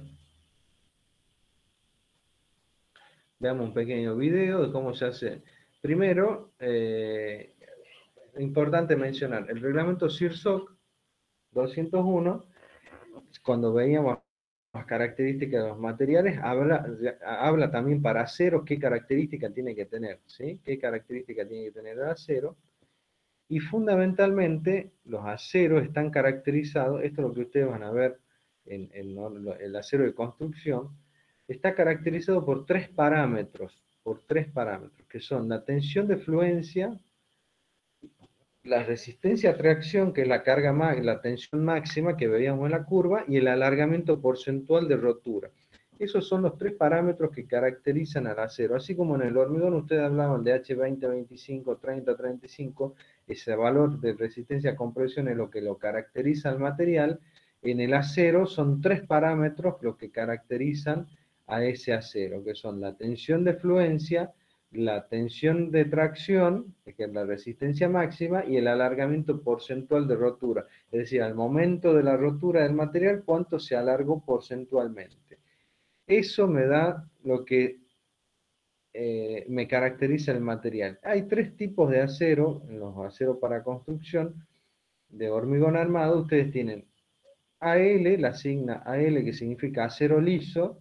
veamos un pequeño video de cómo se hace. Primero, importante mencionar, el reglamento CIRSOC 201, cuando veíamos las características de los materiales, habla también para acero qué característica tiene que tener, ¿sí? ¿Qué característica tiene que tener el acero? Y fundamentalmente los aceros están caracterizados, esto es lo que ustedes van a ver en el acero de construcción, está caracterizado por tres parámetros, que son la tensión de fluencia, la resistencia a tracción, que es la carga la tensión máxima que veíamos en la curva, y el alargamiento porcentual de rotura. Esos son los tres parámetros que caracterizan al acero. Así como en el hormigón ustedes hablaban de H20, 25, 30, 35, ese valor de resistencia a compresión es lo que lo caracteriza al material. En el acero son tres parámetros los que caracterizan a ese acero, que son la tensión de fluencia, la tensión de tracción, que es la resistencia máxima, y el alargamiento porcentual de rotura. Es decir, al momento de la rotura del material, cuánto se alargó porcentualmente. Eso me da lo que me caracteriza el material. Hay tres tipos de acero, en los aceros para construcción, de hormigón armado. Ustedes tienen AL, la signa AL que significa acero liso,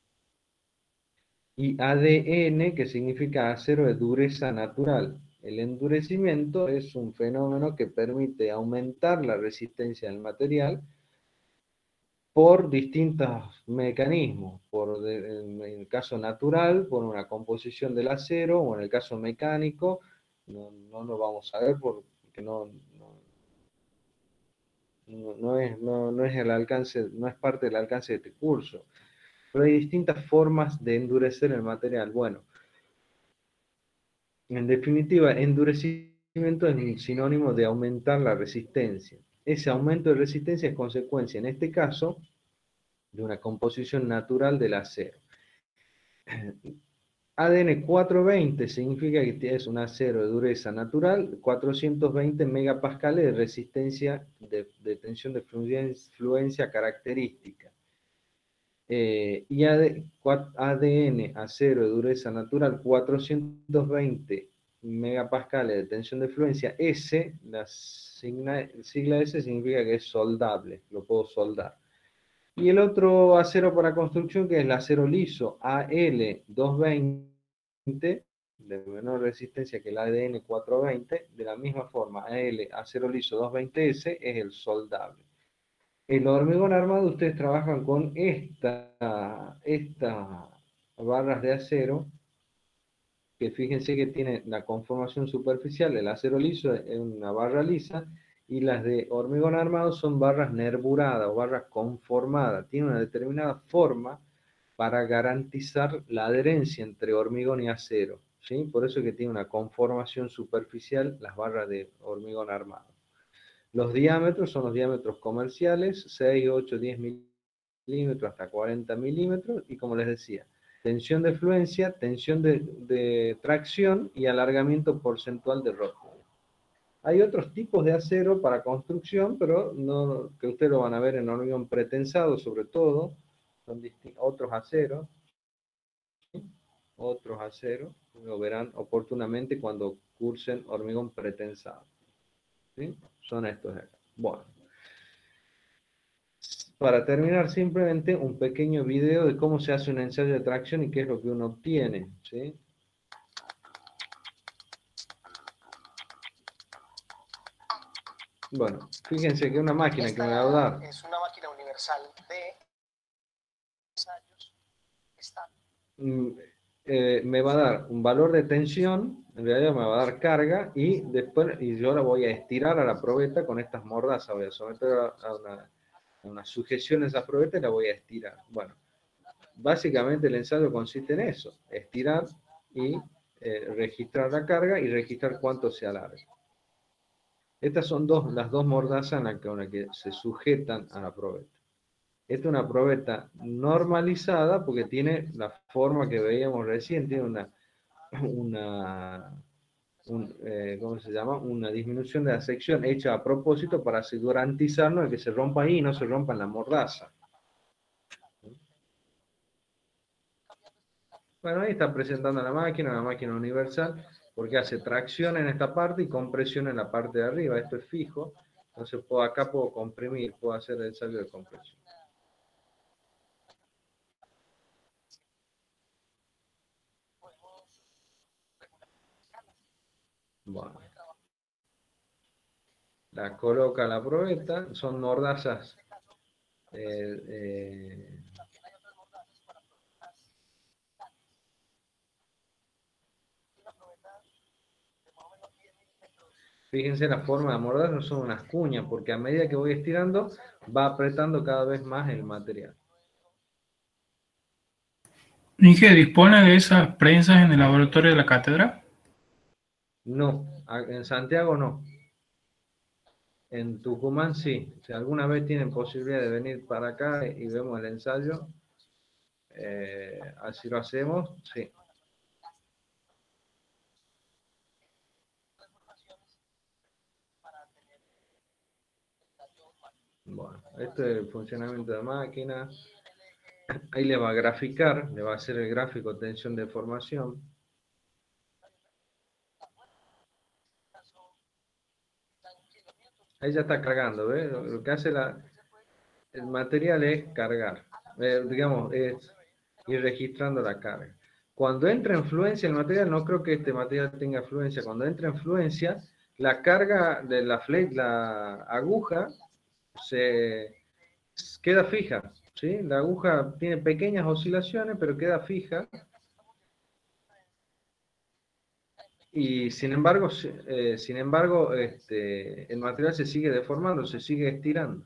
y ADN, que significa acero de dureza natural. El endurecimiento es un fenómeno que permite aumentar la resistencia del material por distintos mecanismos, en el caso natural, por una composición del acero, o en el caso mecánico, no lo vamos a ver porque no es el alcance, no es parte del alcance de este curso. Pero hay distintas formas de endurecer el material. Bueno, en definitiva, endurecimiento es un sinónimo de aumentar la resistencia. Ese aumento de resistencia es consecuencia, en este caso, de una composición natural del acero. ADN 420 significa que es un acero de dureza natural, 420 megapascales de resistencia de tensión de fluencia característica. Y ADN, acero de dureza natural, 420 megapascales de tensión de fluencia. S, la sigla S significa que es soldable, lo puedo soldar. Y el otro acero para construcción, que es el acero liso, AL220, de menor resistencia que el ADN 420, de la misma forma, acero liso 220S es el soldable. El hormigón armado, ustedes trabajan con estas barras de acero, que fíjense que tiene la conformación superficial, el acero liso es una barra lisa, y las de hormigón armado son barras nerburadas o barras conformadas. Tiene una determinada forma para garantizar la adherencia entre hormigón y acero, ¿sí? Por eso es que tiene una conformación superficial las barras de hormigón armado. Los diámetros son los diámetros comerciales, 6, 8, 10 milímetros hasta 40 milímetros, y como les decía, tensión de fluencia, tensión de tracción y alargamiento porcentual de rótulo. Hay otros tipos de acero para construcción, pero no, que ustedes lo van a ver en hormigón pretensado sobre todo, son otros aceros, lo verán oportunamente cuando cursen hormigón pretensado. ¿Sí? Son estos de acá. Bueno. Para terminar, simplemente un pequeño video de cómo se hace un ensayo de tracción y qué es lo que uno obtiene. ¿Sí? Bueno, fíjense que una máquina que me va a dar... Es una máquina universal de ensayos me va a dar un valor de tensión, en realidad me va a dar carga, y después yo la voy a estirar a la probeta con estas mordazas, voy a someter a una sujeción a esa probeta y la voy a estirar. Bueno, básicamente el ensayo consiste en eso, estirar y registrar la carga y registrar cuánto se alarga. Estas son las dos mordazas en las que se sujetan a la probeta. Esta es una probeta normalizada porque tiene la forma que veíamos recién, tiene ¿cómo se llama? Una disminución de la sección hecha a propósito para garantizarnos de que se rompa ahí y no se rompa en la mordaza. Bueno, ahí está presentando la máquina, una máquina universal, porque hace tracción en esta parte y compresión en la parte de arriba. Esto es fijo, entonces acá puedo comprimir, puedo hacer el ensayo de compresión. Bueno. La coloca la probeta, son mordazas fíjense la forma de mordaza, no son unas cuñas, porque a medida que voy estirando, va apretando cada vez más el material. ¿Inge dispone de esas prensas en el laboratorio de la cátedra? No, en Santiago no. En Tucumán sí. Si alguna vez tienen posibilidad de venir para acá y vemos el ensayo, así lo hacemos, sí. Bueno, este es el funcionamiento de máquina. Ahí le va a graficar, le va a hacer el gráfico de tensión de formación. Ahí ya está cargando, ¿ves? Lo que hace el material es cargar, digamos, es ir registrando la carga. Cuando entra en fluencia el material, no creo que este material tenga fluencia, cuando entra en fluencia, la carga de la aguja se queda fija, ¿sí? La aguja tiene pequeñas oscilaciones, pero queda fija. Y sin embargo, el material se sigue deformando, se sigue estirando.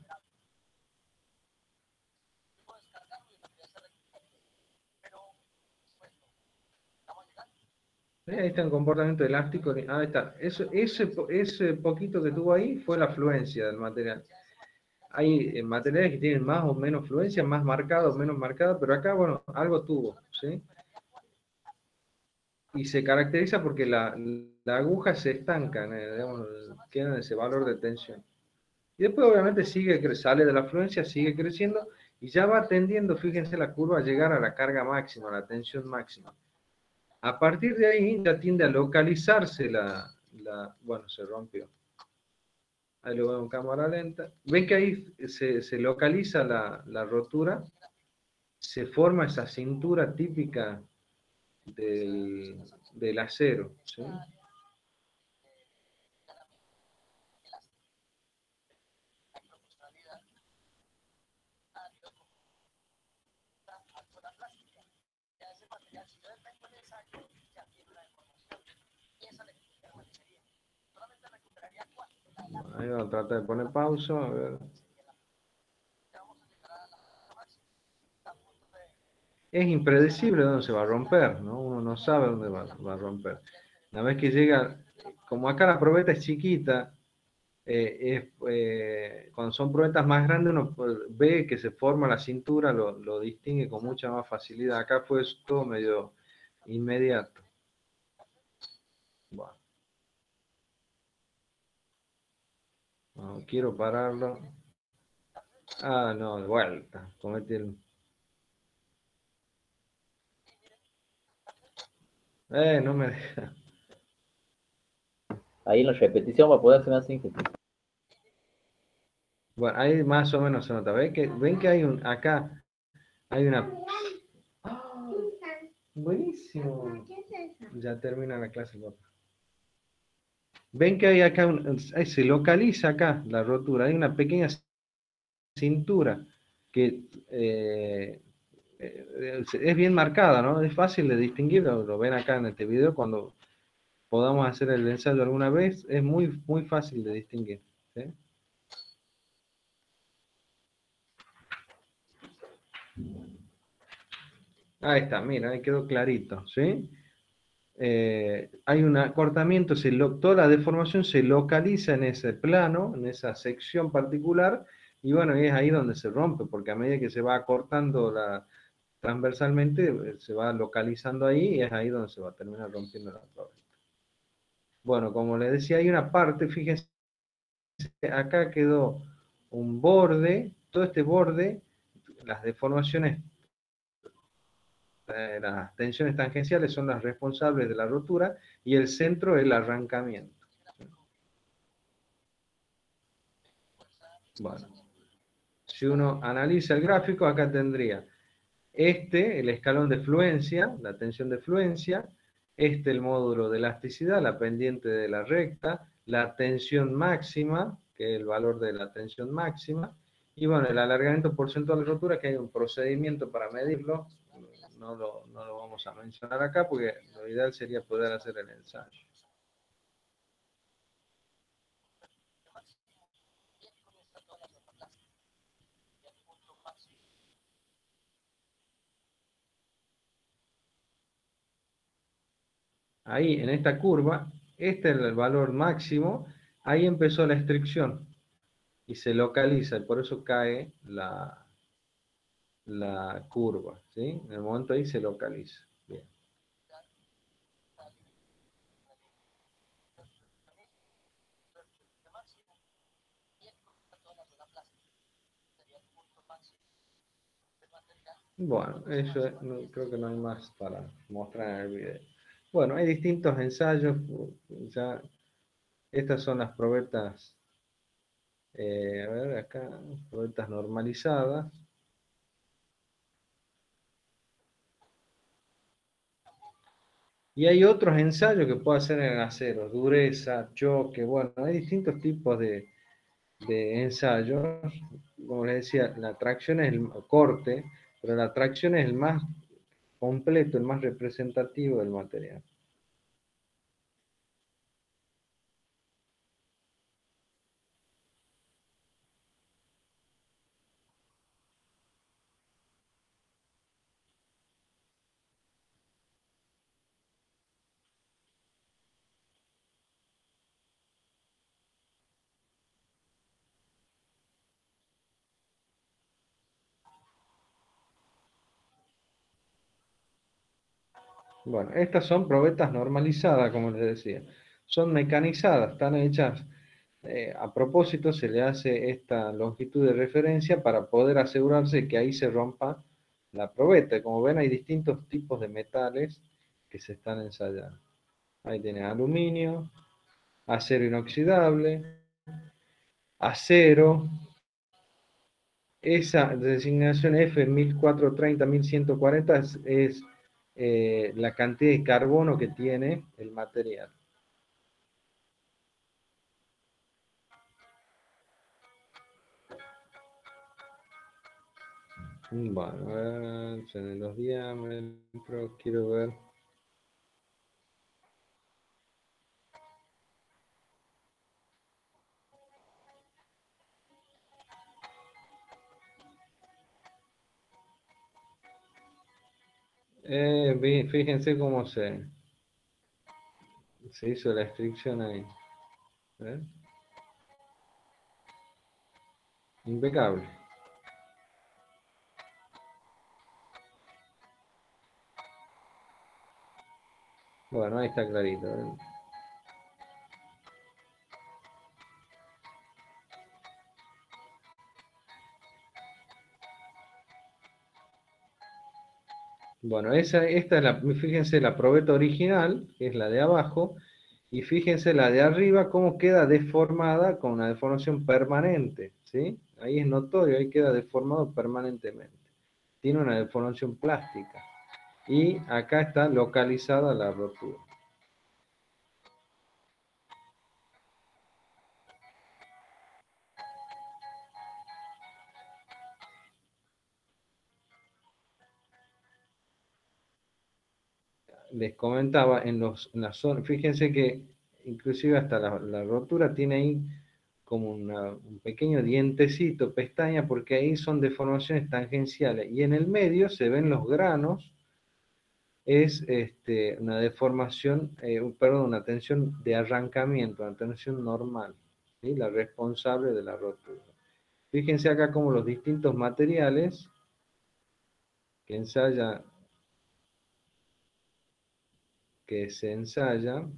Ahí está el comportamiento elástico. Ahí está. Ese poquito que tuvo ahí fue la fluencia del material. Hay materiales que tienen más o menos fluencia, más marcada o menos marcada, pero acá, bueno, algo tuvo, ¿sí? Y se caracteriza porque la aguja se estanca, digamos, queda en ese valor de tensión. Y después obviamente sale de la fluencia, sigue creciendo y ya va tendiendo, fíjense la curva, a llegar a la carga máxima, a la tensión máxima. A partir de ahí ya tiende a localizarse bueno, se rompió. Ahí lo veo en cámara lenta. Ven que ahí se localiza la rotura, se forma esa cintura típica del acero, ¿sí? Ahí vamos a tratar de poner pausa, a ver. Es impredecible dónde se va a romper, ¿no? Uno no sabe dónde va a romper. Una vez que llega, como acá la probeta es chiquita, cuando son probetas más grandes uno ve que se forma la cintura, lo distingue con mucha más facilidad. Acá fue todo medio inmediato. Bueno. No, quiero pararlo. Ah, no, de vuelta. Cometí el... no me deja. Ahí en la repetición va a poder hacer una síntesis. Bueno, ahí más o menos se nota. ¿Ven que hay acá hay una... ¡Ah! Buenísimo. Ya termina la clase, papá. Ven que hay acá, se localiza acá la rotura. Hay una pequeña cintura que es bien marcada, ¿no? Es fácil de distinguir, lo ven acá en este video cuando podamos hacer el ensayo alguna vez, es muy, muy fácil de distinguir. ¿Sí? Ahí está, mira, ahí quedó clarito, ¿sí? Hay un acortamiento, toda la deformación se localiza en ese plano, en esa sección particular, y bueno, es ahí donde se rompe, porque a medida que se va acortando transversalmente, se va localizando ahí, y es ahí donde se va a terminar rompiendo la probeta. Bueno, como les decía, hay una parte, fíjense, acá quedó un borde, todo este borde, las deformaciones, las tensiones tangenciales son las responsables de la rotura, y el centro el arrancamiento. Bueno, si uno analiza el gráfico, acá tendría el escalón de fluencia, la tensión de fluencia, el módulo de elasticidad, la pendiente de la recta, la tensión máxima, que es el valor de la tensión máxima, y bueno, el alargamiento porcentual de rotura, que hay un procedimiento para medirlo, no lo vamos a mencionar acá, porque lo ideal sería poder hacer el ensayo. Ahí, en esta curva, este es el valor máximo, ahí empezó la estricción y se localiza, y por eso cae la curva, ¿sí? En el momento ahí se localiza. Bien. Bueno, eso creo que no hay más para mostrar en el video. Bueno, hay distintos ensayos, ya estas son las probetas, a ver acá, probetas normalizadas. Y hay otros ensayos que puedo hacer en acero, dureza, choque, bueno, hay distintos tipos de ensayos. Como les decía, la tracción es el corte, pero la tracción es el más completo, el más representativo del material. Bueno, estas son probetas normalizadas, como les decía. Son mecanizadas, están hechas a propósito, se le hace esta longitud de referencia para poder asegurarse que ahí se rompa la probeta. Como ven, hay distintos tipos de metales que se están ensayando. Ahí tiene aluminio, acero inoxidable, acero. Esa designación F1430-1140 es la cantidad de carbono que tiene el material. Bueno, a ver, en los diámetros, quiero ver. Fíjense cómo se hizo la estricción ahí. ¿Ven? Impecable. Bueno, ahí está clarito. Bueno, esta es fíjense la probeta original, que es la de abajo, y fíjense la de arriba, cómo queda deformada con una deformación permanente, ¿sí? Ahí es notorio, ahí queda deformado permanentemente. Tiene una deformación plástica. Y acá está localizada la rotura. Les comentaba, en la zona, fíjense que inclusive hasta la rotura tiene ahí como un pequeño dientecito, pestaña, porque ahí son deformaciones tangenciales. Y en el medio se ven los granos, es una deformación, perdón, una tensión de arrancamiento, una tensión normal, ¿sí? La responsable de la rotura. Fíjense acá como los distintos materiales que se ensayan,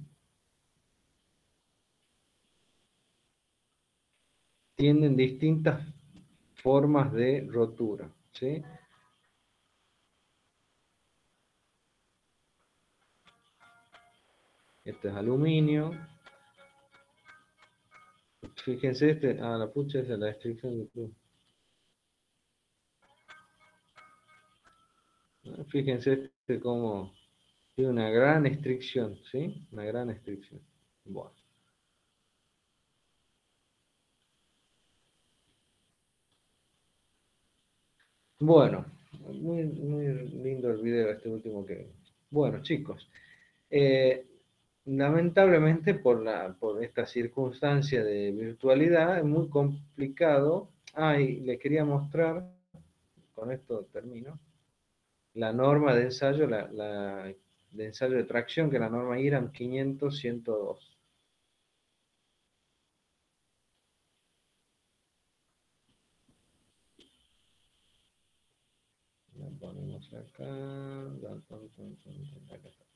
tienen distintas formas de rotura, ¿sí? Este es aluminio. Fíjense la pucha es la restricción de cruz. Fíjense como tiene una gran estricción, ¿sí? Una gran estricción. Bueno. Bueno, muy, muy lindo el video este último que... Bueno, chicos, lamentablemente por esta circunstancia de virtualidad es muy complicado. Y le quería mostrar, con esto termino, la norma de ensayo, de ensayo de tracción, que es la norma IRAM 500-102. La ponemos acá. Acá está.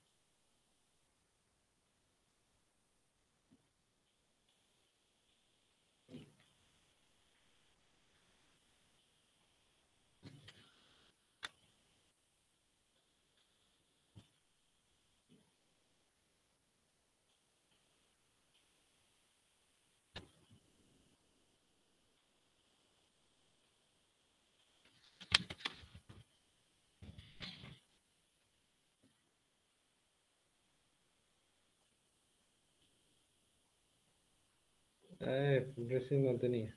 Recién no tenía.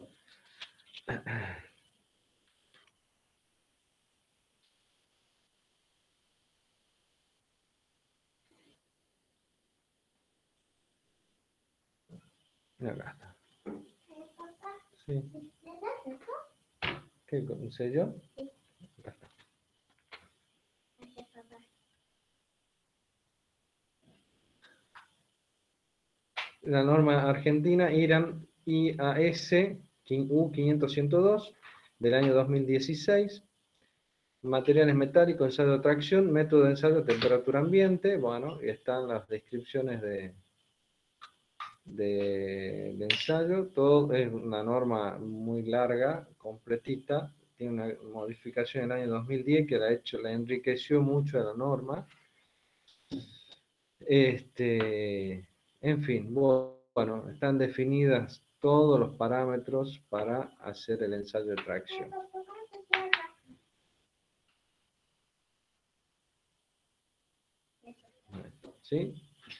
Acá está. Sí. ¿Qué con un sello? Acá está. La norma argentina IRAM IAS U500-102 del año 2016. Materiales metálicos, ensayo de tracción, método de ensayo, temperatura ambiente. Bueno, y están las descripciones de ensayo. Todo es una norma muy larga, completita. Tiene una modificación en el año 2010 que la enriqueció mucho a la norma. En fin, bueno, están definidas todos los parámetros para hacer el ensayo de tracción. ¿Sí?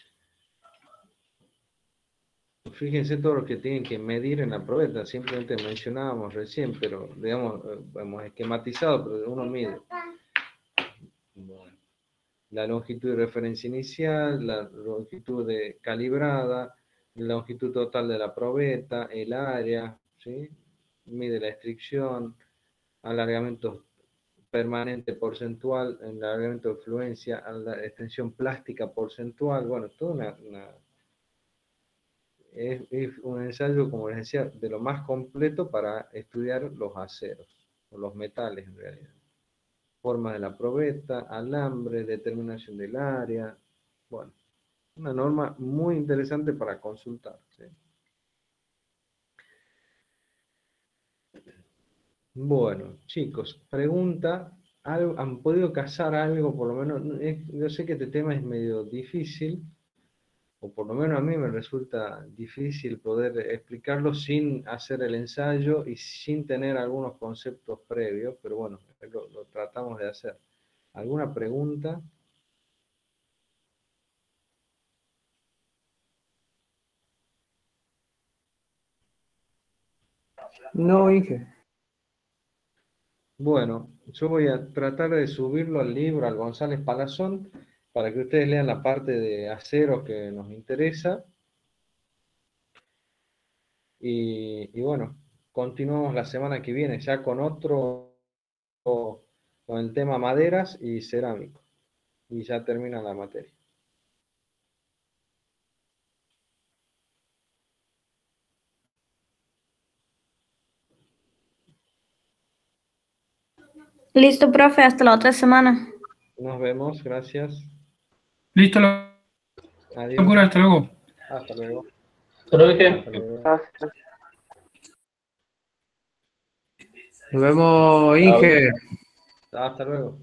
Fíjense todo lo que tienen que medir en la probeta. Simplemente mencionábamos recién, pero digamos, hemos esquematizado, pero uno mide. Bueno, la longitud de referencia inicial, la longitud de calibrada, la longitud total de la probeta, el área, ¿sí? Mide la estricción, alargamiento permanente porcentual, el alargamiento de fluencia, la extensión plástica porcentual, bueno, toda es un ensayo, como les decía, de lo más completo para estudiar los aceros, o los metales en realidad. Forma de la probeta, alambre, determinación del área. Bueno, una norma muy interesante para consultar. ¿Sí? Bueno, chicos, pregunta, ¿han podido cazar algo? Por lo menos, yo sé que este tema es medio difícil, o por lo menos a mí me resulta difícil poder explicarlo sin hacer el ensayo y sin tener algunos conceptos previos, pero bueno, lo tratamos de hacer. ¿Alguna pregunta? No, Inge. Bueno, yo voy a tratar de subirlo al libro, al González Palazón, para que ustedes lean la parte de aceros que nos interesa. Y bueno, continuamos la semana que viene ya con con el tema maderas y cerámico. Y ya termina la materia. Listo, profe, hasta la otra semana. Nos vemos, gracias. Listo, Adiós. locura, hasta luego. Hasta luego. Solo dije. Hasta luego. Nos vemos, Inge. Hasta luego.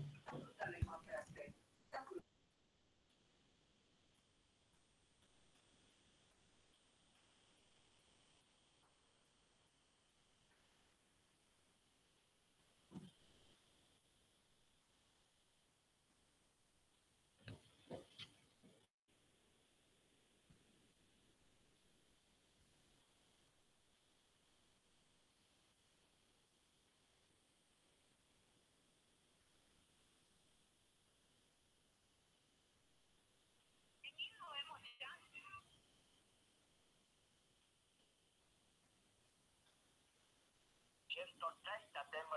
Ciento 130